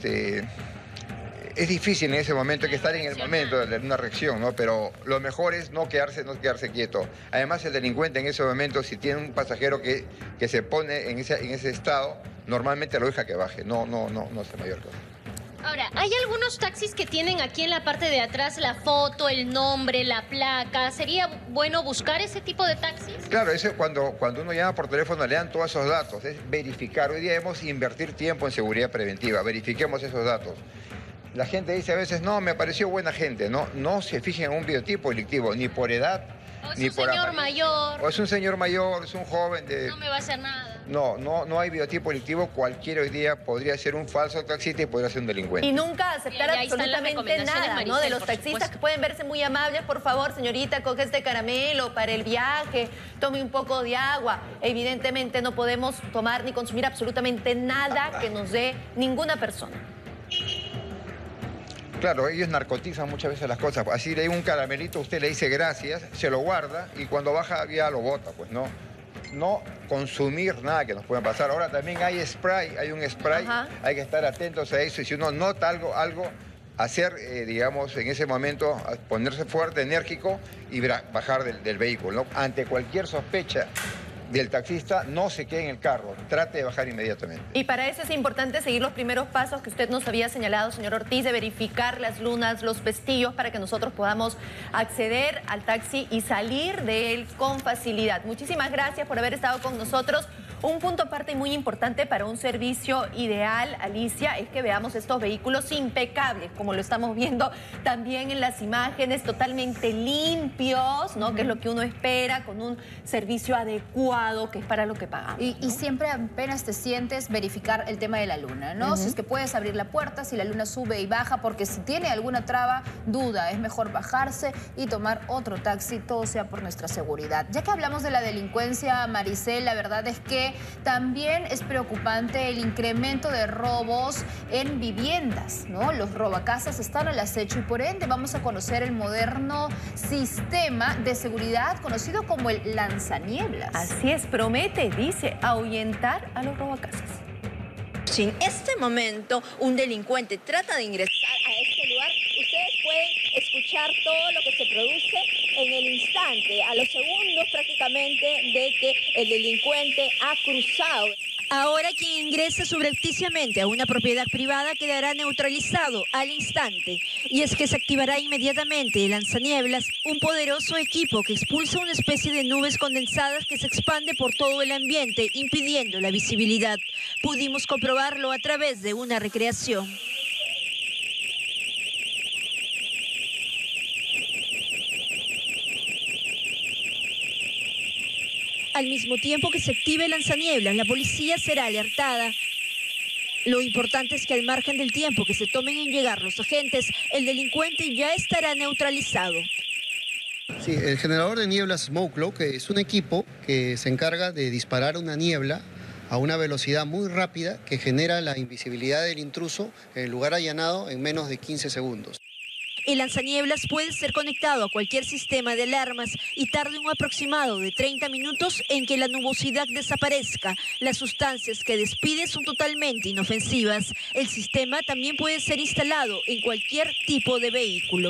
difícil en ese momento, hay que estar en el momento de una reacción, ¿no? Pero lo mejor es no quedarse quieto. Además, el delincuente en ese momento, si tiene un pasajero que se pone en ese estado, normalmente lo deja que baje, no hace mayor cosa. Ahora, hay algunos taxis que tienen aquí en la parte de atrás la foto, el nombre, la placa. ¿Sería bueno buscar ese tipo de taxis? Claro, cuando uno llama por teléfono le dan todos esos datos. Es verificar. Hoy día debemos invertir tiempo en seguridad preventiva. Verifiquemos esos datos. La gente dice a veces, no, me pareció buena gente. No se fijen en un biotipo delictivo, ni por edad, ni por... O es un señor mayor. O es un señor mayor, es un joven de... No me va a hacer nada. No hay biotipo delictivo. Cualquiera hoy día podría ser un falso taxista y podría ser un delincuente. Y nunca aceptar absolutamente nada, ¿no? De los taxistas que pueden verse muy amables. Por favor, señorita, coge este caramelo para el viaje, tome un poco de agua. Evidentemente no podemos tomar ni consumir absolutamente nada que nos dé ninguna persona. Claro, ellos narcotizan muchas veces las cosas. Así le digo un caramelito, usted le dice gracias, se lo guarda y cuando baja ya lo bota, pues no. No consumir nada que nos pueda pasar. Ahora también hay spray, hay un spray, hay que estar atentos a eso. Y si uno nota algo hacer, digamos, en ese momento, ponerse fuerte, enérgico y bajar del vehículo, ¿no? Ante cualquier sospecha del taxista, no se quede en el carro, trate de bajar inmediatamente. Y para eso es importante seguir los primeros pasos que usted nos había señalado, señor Ortiz, de verificar las lunas, los pestillos, para que nosotros podamos acceder al taxi y salir de él con facilidad. Muchísimas gracias por haber estado con nosotros. Un punto aparte y muy importante para un servicio ideal, Alicia, es que veamos estos vehículos impecables, como lo estamos viendo también en las imágenes, totalmente limpios, ¿no? Que es lo que uno espera, con un servicio adecuado, que es para lo que pagamos. Y siempre apenas te sientes verificar el tema de la luna, ¿no? Si es que puedes abrir la puerta, si la luna sube y baja, porque si tiene alguna traba, duda, es mejor bajarse y tomar otro taxi, todo sea por nuestra seguridad. Ya que hablamos de la delincuencia, Maricel, la verdad es que también es preocupante el incremento de robos en viviendas, ¿no? Los robacasas están al acecho y por ende vamos a conocer el moderno sistema de seguridad conocido como el lanzanieblas. Así es, promete, dice, ahuyentar a los robacasas. Si en este momento un delincuente trata de ingresar a este lugar, ustedes pueden escuchar todo lo que se produce en el instante, a los segundos prácticamente de que el delincuente ha cruzado. Ahora quien ingresa subrepticiamente a una propiedad privada quedará neutralizado al instante. Y es que se activará inmediatamente el lanzanieblas, un poderoso equipo que expulsa una especie de nubes condensadas que se expande por todo el ambiente, impidiendo la visibilidad. Pudimos comprobarlo a través de una recreación. Al mismo tiempo que se active el lanzanieblas, la policía será alertada. Lo importante es que al margen del tiempo que se tomen en llegar los agentes, el delincuente ya estará neutralizado. Sí, el generador de nieblas Smoke Cloak es un equipo que se encarga de disparar una niebla a una velocidad muy rápida que genera la invisibilidad del intruso en el lugar allanado en menos de 15 segundos. El lanzanieblas puede ser conectado a cualquier sistema de alarmas y tarde un aproximado de 30 minutos en que la nubosidad desaparezca. Las sustancias que despide son totalmente inofensivas. El sistema también puede ser instalado en cualquier tipo de vehículo.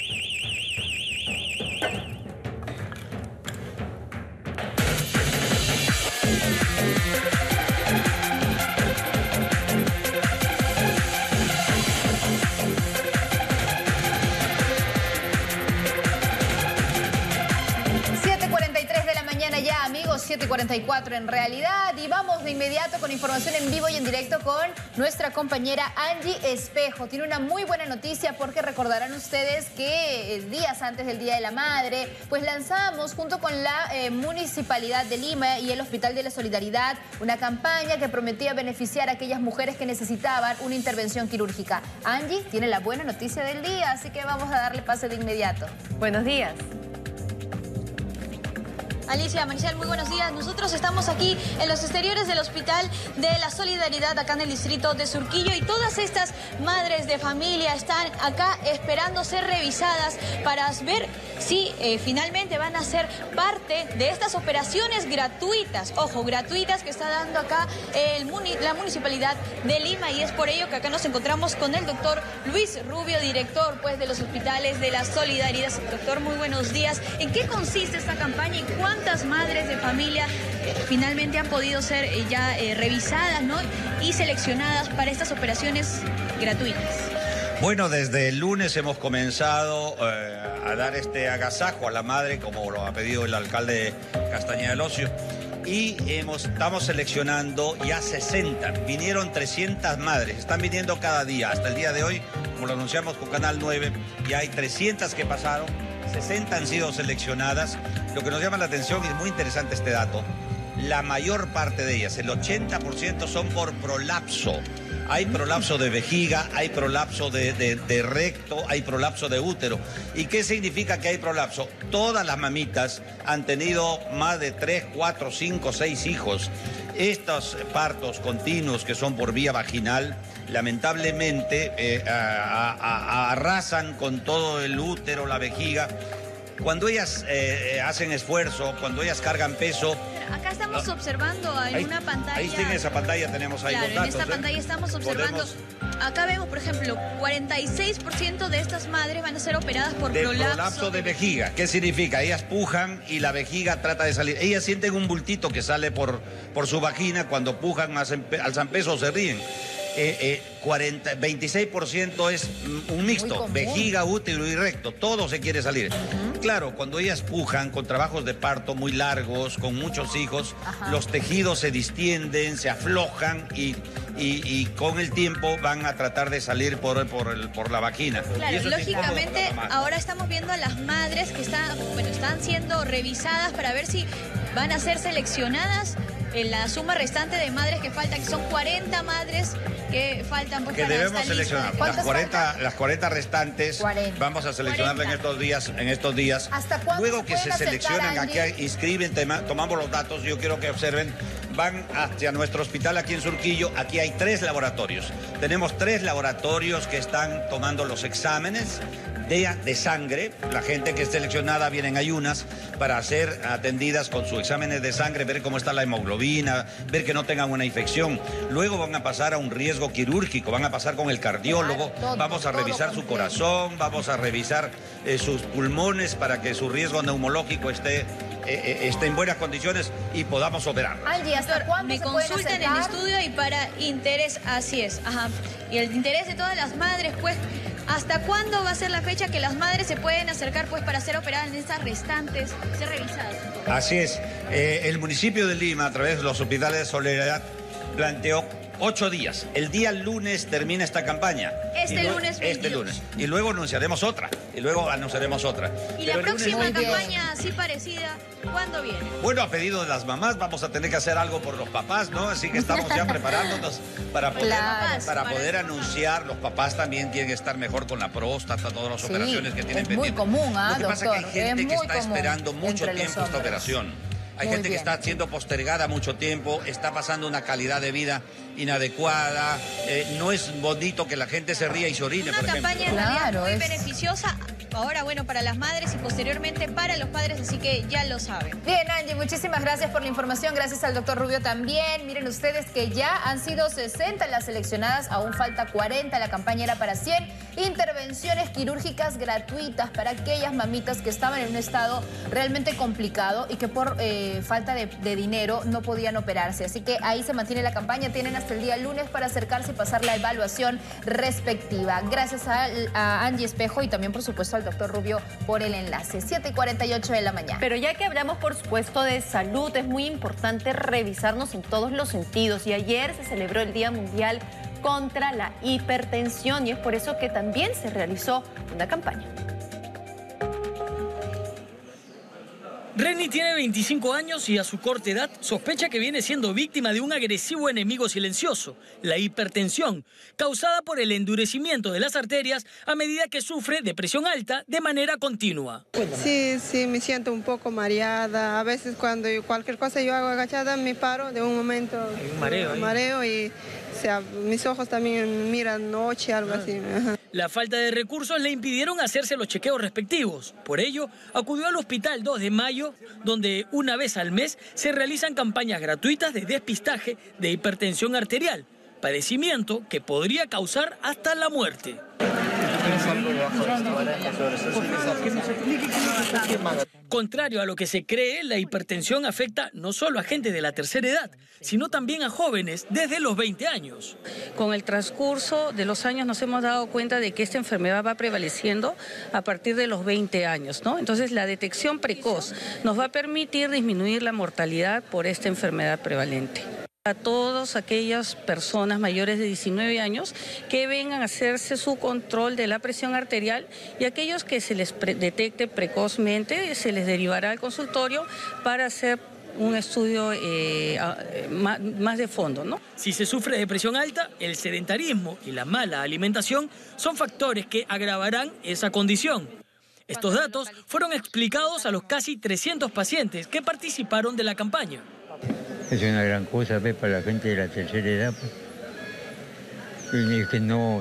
Ya, amigos, 7:44 en realidad, y vamos de inmediato con información en vivo y en directo con nuestra compañera Angie Espejo. Tiene una muy buena noticia porque recordarán ustedes que días antes del Día de la Madre, pues lanzamos junto con la Municipalidad de Lima y el Hospital de la Solidaridad una campaña que prometía beneficiar a aquellas mujeres que necesitaban una intervención quirúrgica. Angie tiene la buena noticia del día, así que vamos a darle pase de inmediato. Buenos días. Alicia, Maricial, muy buenos días. Nosotros estamos aquí en los exteriores del Hospital de la Solidaridad, acá en el distrito de Surquillo, y todas estas madres de familia están acá esperando ser revisadas para ver si finalmente van a ser parte de estas operaciones gratuitas, ojo, gratuitas que está dando acá la Municipalidad de Lima, y es por ello que acá nos encontramos con el doctor Luis Rubio, director pues de los hospitales de la Solidaridad. Doctor, muy buenos días. ¿En qué consiste esta campaña y cuántas madres de familia finalmente han podido ser ya revisadas, ¿no?, y seleccionadas para estas operaciones gratuitas? Bueno, desde el lunes hemos comenzado a dar este agasajo a la madre, como lo ha pedido el alcalde Castañeda del Ocio, y estamos seleccionando ya 60. Vinieron 300 madres, están viniendo cada día. Hasta el día de hoy, como lo anunciamos con Canal 9, ya hay 300 que pasaron, 60 han sido seleccionadas. Lo que nos llama la atención, y es muy interesante este dato, la mayor parte de ellas, el 80%, son por prolapso. Hay prolapso de vejiga, hay prolapso de recto, hay prolapso de útero. ¿Y qué significa que hay prolapso? Todas las mamitas han tenido más de 3, 4, 5, 6 hijos. Estos partos continuos que son por vía vaginal, lamentablemente arrasan con todo el útero, la vejiga. Cuando ellas hacen esfuerzo, cuando ellas cargan peso... Acá estamos observando en una pantalla... Ahí en esa pantalla tenemos ahí los datos. En esta pantalla estamos observando... Acá vemos, por ejemplo, 46% de estas madres van a ser operadas por prolapso de vejiga. ¿Qué significa? Ellas pujan y la vejiga trata de salir. Ellas sienten un bultito que sale por su vagina. Cuando pujan, alzan peso o se ríen. 26% es un mixto, vejiga, útero y recto, todo se quiere salir. Claro, cuando ellas pujan con trabajos de parto muy largos, con muchos hijos, los tejidos se distienden, se aflojan y con el tiempo van a tratar de salir por la vagina. Claro, lógicamente ahora estamos viendo a las madres que están siendo revisadas para ver si van a ser seleccionadas en la suma restante de madres que faltan, que son 40 madres que faltan pues, que para debemos seleccionar. Las 40 restantes 40. Vamos a seleccionarlas en estos días. ¿Hasta cuándo luego que se seleccionan, Angie? aquí inscriben, tomamos los datos, yo quiero que observen, van hacia nuestro hospital aquí en Surquillo. Aquí hay 3 laboratorios. Tenemos 3 laboratorios que están tomando los exámenes de sangre. La gente que es seleccionada viene en ayunas para ser atendidas con sus exámenes de sangre, ver cómo está la hemoglobina, ver que no tengan una infección. Luego van a pasar a un riesgo quirúrgico, van a pasar con el cardiólogo, vamos a revisar su corazón, vamos a revisar sus pulmones para que su riesgo neumológico esté en buenas condiciones y podamos operar. Angie, ¿hasta cuándo me se pueden consultan en acercar? estudio y para interés, así es, y el interés de todas las madres, pues, ¿hasta cuándo va a ser la fecha que las madres se pueden acercar pues para ser operadas en estas restantes, ser revisadas? Así es. El municipio de Lima, a través de los hospitales de Solidaridad, planteó 8 días. El día lunes termina esta campaña. Este lunes 22. Este lunes. Y luego anunciaremos otra. Y la próxima campaña así parecida, ¿cuándo viene? Bueno, a pedido de las mamás, vamos a tener que hacer algo por los papás, ¿no? Así que estamos ya preparándonos para poder anunciar. Los papás también tienen que estar mejor con la próstata, todas las operaciones que tienen pendientes. Muy común, Lo que pasa es que hay gente que está esperando mucho tiempo esta operación. Hay gente que está siendo postergada mucho tiempo, está pasando una calidad de vida inadecuada. No es bonito que la gente se ría y se orine, por ejemplo. Una campaña en realidad muy beneficiosa. Ahora, bueno, para las madres y posteriormente para los padres, así que ya lo saben. Bien, Angie, muchísimas gracias por la información. Gracias al doctor Rubio también. Miren ustedes que ya han sido 60 las seleccionadas, aún falta 40. La campaña era para 100 intervenciones quirúrgicas gratuitas para aquellas mamitas que estaban en un estado realmente complicado y que por falta de dinero no podían operarse. Así que ahí se mantiene la campaña. Tienen hasta el día lunes para acercarse y pasar la evaluación respectiva. Gracias a Angie Espejo y también, por supuesto, al doctor Rubio por el enlace. 7:48 de la mañana. Pero ya que hablamos, por supuesto, de salud, es muy importante revisarnos en todos los sentidos. Y ayer se celebró el Día Mundial contra la Hipertensión y es por eso que también se realizó una campaña. Reni tiene 25 años y a su corta edad sospecha que viene siendo víctima de un agresivo enemigo silencioso, la hipertensión, causada por el endurecimiento de las arterias a medida que sufre de presión alta de manera continua. Sí, me siento un poco mareada. A veces cuando cualquier cosa yo hago agachada me paro de un momento. Hay un mareo. Mareo y mis ojos también miran noche, algo así. Ajá. La falta de recursos le impidieron hacerse los chequeos respectivos. Por ello, acudió al Hospital 2 de Mayo, donde una vez al mes se realizan campañas gratuitas de despistaje de hipertensión arterial, padecimiento que podría causar hasta la muerte. Contrario a lo que se cree, la hipertensión afecta no solo a gente de la tercera edad, sino también a jóvenes desde los 20 años. Con el transcurso de los años nos hemos dado cuenta de que esta enfermedad va prevaleciendo a partir de los 20 años, ¿no? Entonces la detección precoz nos va a permitir disminuir la mortalidad por esta enfermedad prevalente. A todas aquellas personas mayores de 19 años que vengan a hacerse su control de la presión arterial y aquellos que se les detecte precozmente se les derivará al consultorio para hacer un estudio más de fondo, ¿no? Si se sufre de presión alta, el sedentarismo y la mala alimentación son factores que agravarán esa condición. Estos datos fueron explicados a los casi 300 pacientes que participaron de la campaña. Es una gran cosa, ¿ves? Para la gente de la tercera edad. Pues. Es que no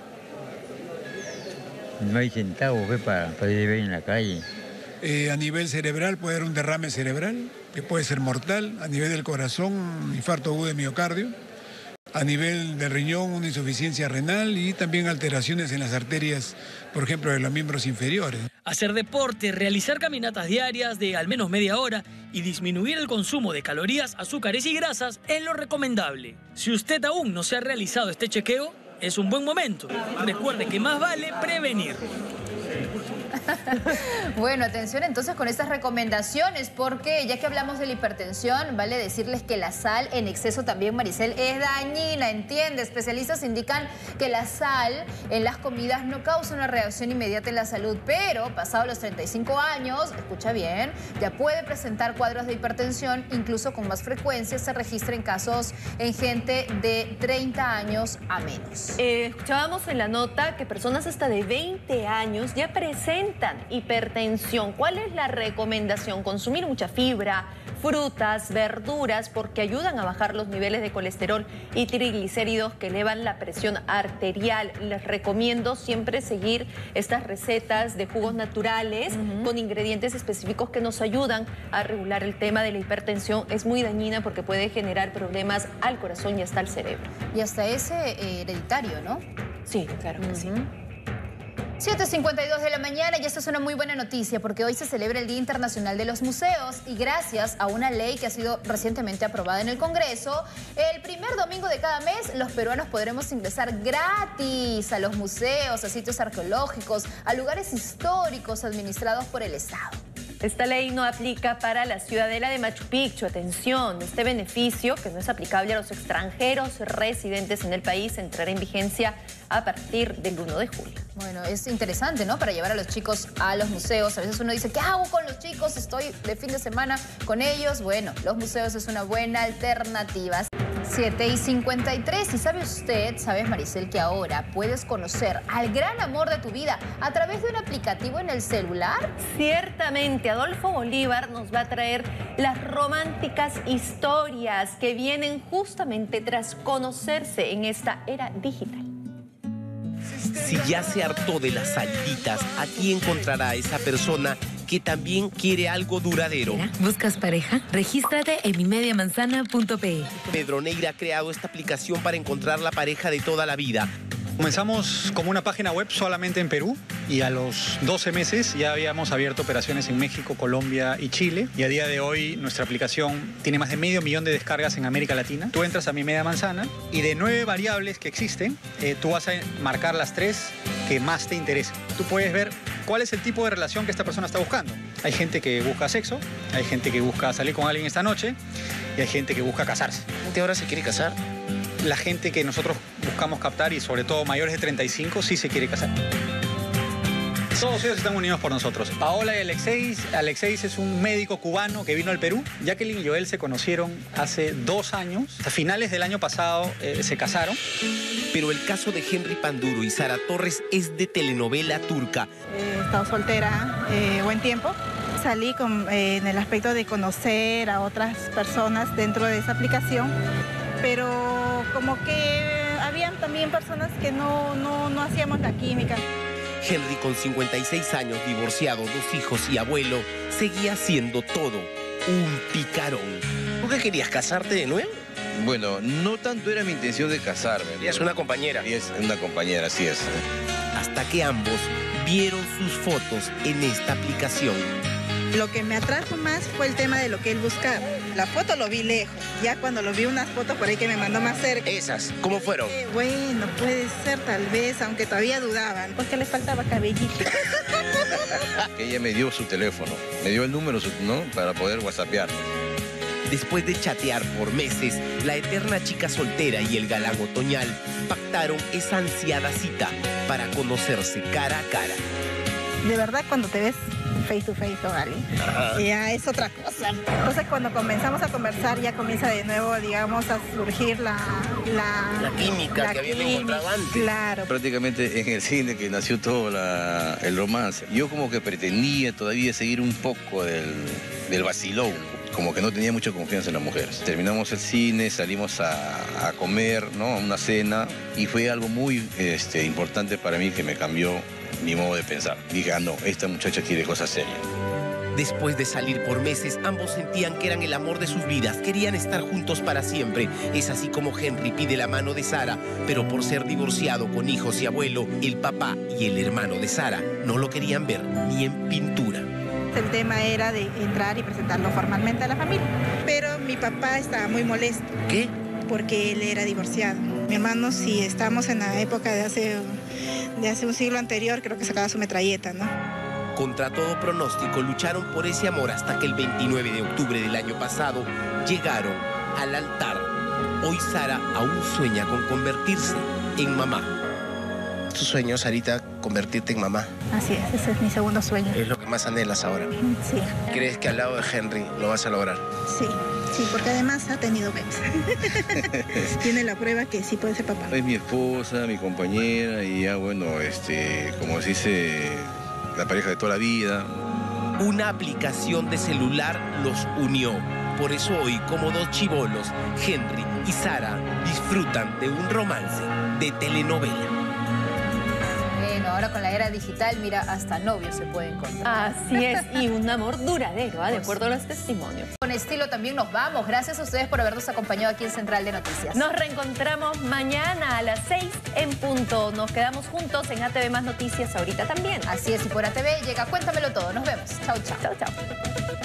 hay centavos, ¿ves? Para vivir en la calle. A nivel cerebral puede haber un derrame cerebral, que puede ser mortal. A nivel del corazón, un infarto agudo de miocardio. A nivel del riñón, una insuficiencia renal y también alteraciones en las arterias, por ejemplo, de los miembros inferiores. Hacer deporte, realizar caminatas diarias de al menos media hora y disminuir el consumo de calorías, azúcares y grasas es lo recomendable. Si usted aún no se ha realizado este chequeo, es un buen momento. Recuerde que más vale prevenir. Bueno, atención entonces con estas recomendaciones, porque ya que hablamos de la hipertensión, vale decirles que la sal en exceso también, Maricel, es dañina, ¿entiende? Especialistas indican que la sal en las comidas no causa una reacción inmediata en la salud, pero pasados los 35 años, escucha bien, ya puede presentar cuadros de hipertensión, incluso con más frecuencia se registra en casos en gente de 30 años a menos. Escuchábamos en la nota que personas hasta de 20 años ya presentan hipertensión. ¿Cuál es la recomendación? Consumir mucha fibra, frutas, verduras, porque ayudan a bajar los niveles de colesterol y triglicéridos que elevan la presión arterial. Les recomiendo siempre seguir estas recetas de jugos naturales con ingredientes específicos que nos ayudan a regular el tema de la hipertensión. Es muy dañina porque puede generar problemas al corazón y hasta al cerebro. Y hasta ese hereditario, ¿no? Sí, claro que sí. 7:52 de la mañana y esta es una muy buena noticia porque hoy se celebra el Día Internacional de los Museos y gracias a una ley que ha sido recientemente aprobada en el Congreso, el primer domingo de cada mes los peruanos podremos ingresar gratis a los museos, a sitios arqueológicos, a lugares históricos administrados por el Estado. Esta ley no aplica para la ciudadela de Machu Picchu. Atención, este beneficio, que no es aplicable a los extranjeros residentes en el país, entrará en vigencia a partir del 1 de julio. Bueno, es interesante, ¿no? Para llevar a los chicos a los museos. A veces uno dice, ¿qué hago con los chicos? Estoy de fin de semana con ellos. Bueno, los museos es una buena alternativa. 7:53. ¿Y sabes, Maricel, que ahora puedes conocer al gran amor de tu vida a través de un aplicativo en el celular? Ciertamente, Adolfo Bolívar nos va a traer las románticas historias que vienen justamente tras conocerse en esta era digital. Si ya se hartó de las salditas, aquí encontrará a esa persona que también quiere algo duradero. ¿Buscas pareja? Regístrate en mimediamanzana.pe. Pedro Neira ha creado esta aplicación para encontrar la pareja de toda la vida. Comenzamos como una página web solamente en Perú y a los 12 meses ya habíamos abierto operaciones en México, Colombia y Chile. Y a día de hoy nuestra aplicación tiene más de 500 000 de descargas en América Latina. Tú entras a Mi Media Manzana y de 9 variables que existen, tú vas a marcar las 3 que más te interesen. Tú puedes ver cuál es el tipo de relación que esta persona está buscando. Hay gente que busca sexo, hay gente que busca salir con alguien esta noche y hay gente que busca casarse. ¿La gente ahora se quiere casar? La gente que nosotros buscamos captar, y sobre todo mayores de 35, sí se quiere casar. Todos ellos están unidos por nosotros. Paola y Alexeis. Alexeis es un médico cubano que vino al Perú. Jacqueline y Joel se conocieron hace 2 años. A finales del año pasado se casaron. Pero el caso de Henry Panduro y Sara Torres es de telenovela turca. He estado soltera buen tiempo. Salí en el aspecto de conocer a otras personas dentro de esa aplicación, pero como que habían también personas que no hacíamos la química. Henry, con 56 años, divorciado, 2 hijos y abuelo, seguía siendo todo un picarón. ¿Tú qué querías, casarte de nuevo? Bueno, no tanto era mi intención de casarme. ¿Y es una compañera? Y es una compañera, así es. Hasta que ambos vieron sus fotos en esta aplicación. Lo que me atrajo más fue el tema de lo que él buscaba. La foto lo vi lejos. Ya cuando lo vi unas fotos por ahí que me mandó más cerca. ¿Esas? ¿Cómo fueron? Bueno, puede ser tal vez, aunque todavía dudaban. Porque le faltaba cabellito. Que ella me dio su teléfono, me dio el número, ¿no?, para poder whatsappear. Después de chatear por meses, la eterna chica soltera y el galán otoñal pactaron esa ansiada cita para conocerse cara a cara. De verdad, cuando te ves face to face con alguien, ya es otra cosa. Entonces, cuando comenzamos a conversar, ya comienza de nuevo, digamos, a surgir la química que habían encontrado antes. Claro. Prácticamente en el cine que nació todo el romance. Yo como que pretendía todavía seguir un poco del vacilón. Como que no tenía mucha confianza en las mujeres. Terminamos el cine, salimos a comer, ¿no?, a una cena, y fue algo muy importante para mí, que me cambió mi modo de pensar. Dije, no, esta muchacha quiere cosas serias. Después de salir por meses, ambos sentían que eran el amor de sus vidas, querían estar juntos para siempre. Es así como Henry pide la mano de Sara, pero por ser divorciado con hijos y abuelo, el papá y el hermano de Sara no lo querían ver ni en pintura. El tema era de entrar y presentarlo formalmente a la familia. Pero mi papá estaba muy molesto. ¿Qué? Porque él era divorciado. Mi hermano, si estamos en la época de hace un siglo anterior, creo que sacaba su metralleta, ¿no? Contra todo pronóstico, lucharon por ese amor hasta que el 29 de octubre del año pasado llegaron al altar. Hoy Sara aún sueña con convertirse en mamá. ¿Tu sueño, Sarita, convertirte en mamá? Así es, ese es mi segundo sueño. ¿Es lo que más anhelas ahora? Sí. ¿Crees que al lado de Henry lo vas a lograr? Sí, porque además ha tenido bebés. Tiene la prueba que sí puede ser papá. Es mi esposa, mi compañera, y ya bueno, como se dice, la pareja de toda la vida. Una aplicación de celular los unió. Por eso hoy, como 2 chibolos, Henry y Sara disfrutan de un romance de telenovela. Bueno, ahora con la era digital, mira, hasta novios se pueden encontrar. Así es, y un amor duradero, de acuerdo a los testimonios. Con estilo también nos vamos. Gracias a ustedes por habernos acompañado aquí en Central de Noticias. Nos reencontramos mañana a las 6 en punto. Nos quedamos juntos en ATV Más Noticias ahorita también. Así es, y por ATV llega Cuéntamelo Todo. Nos vemos. Chau, chau. Chau, chau.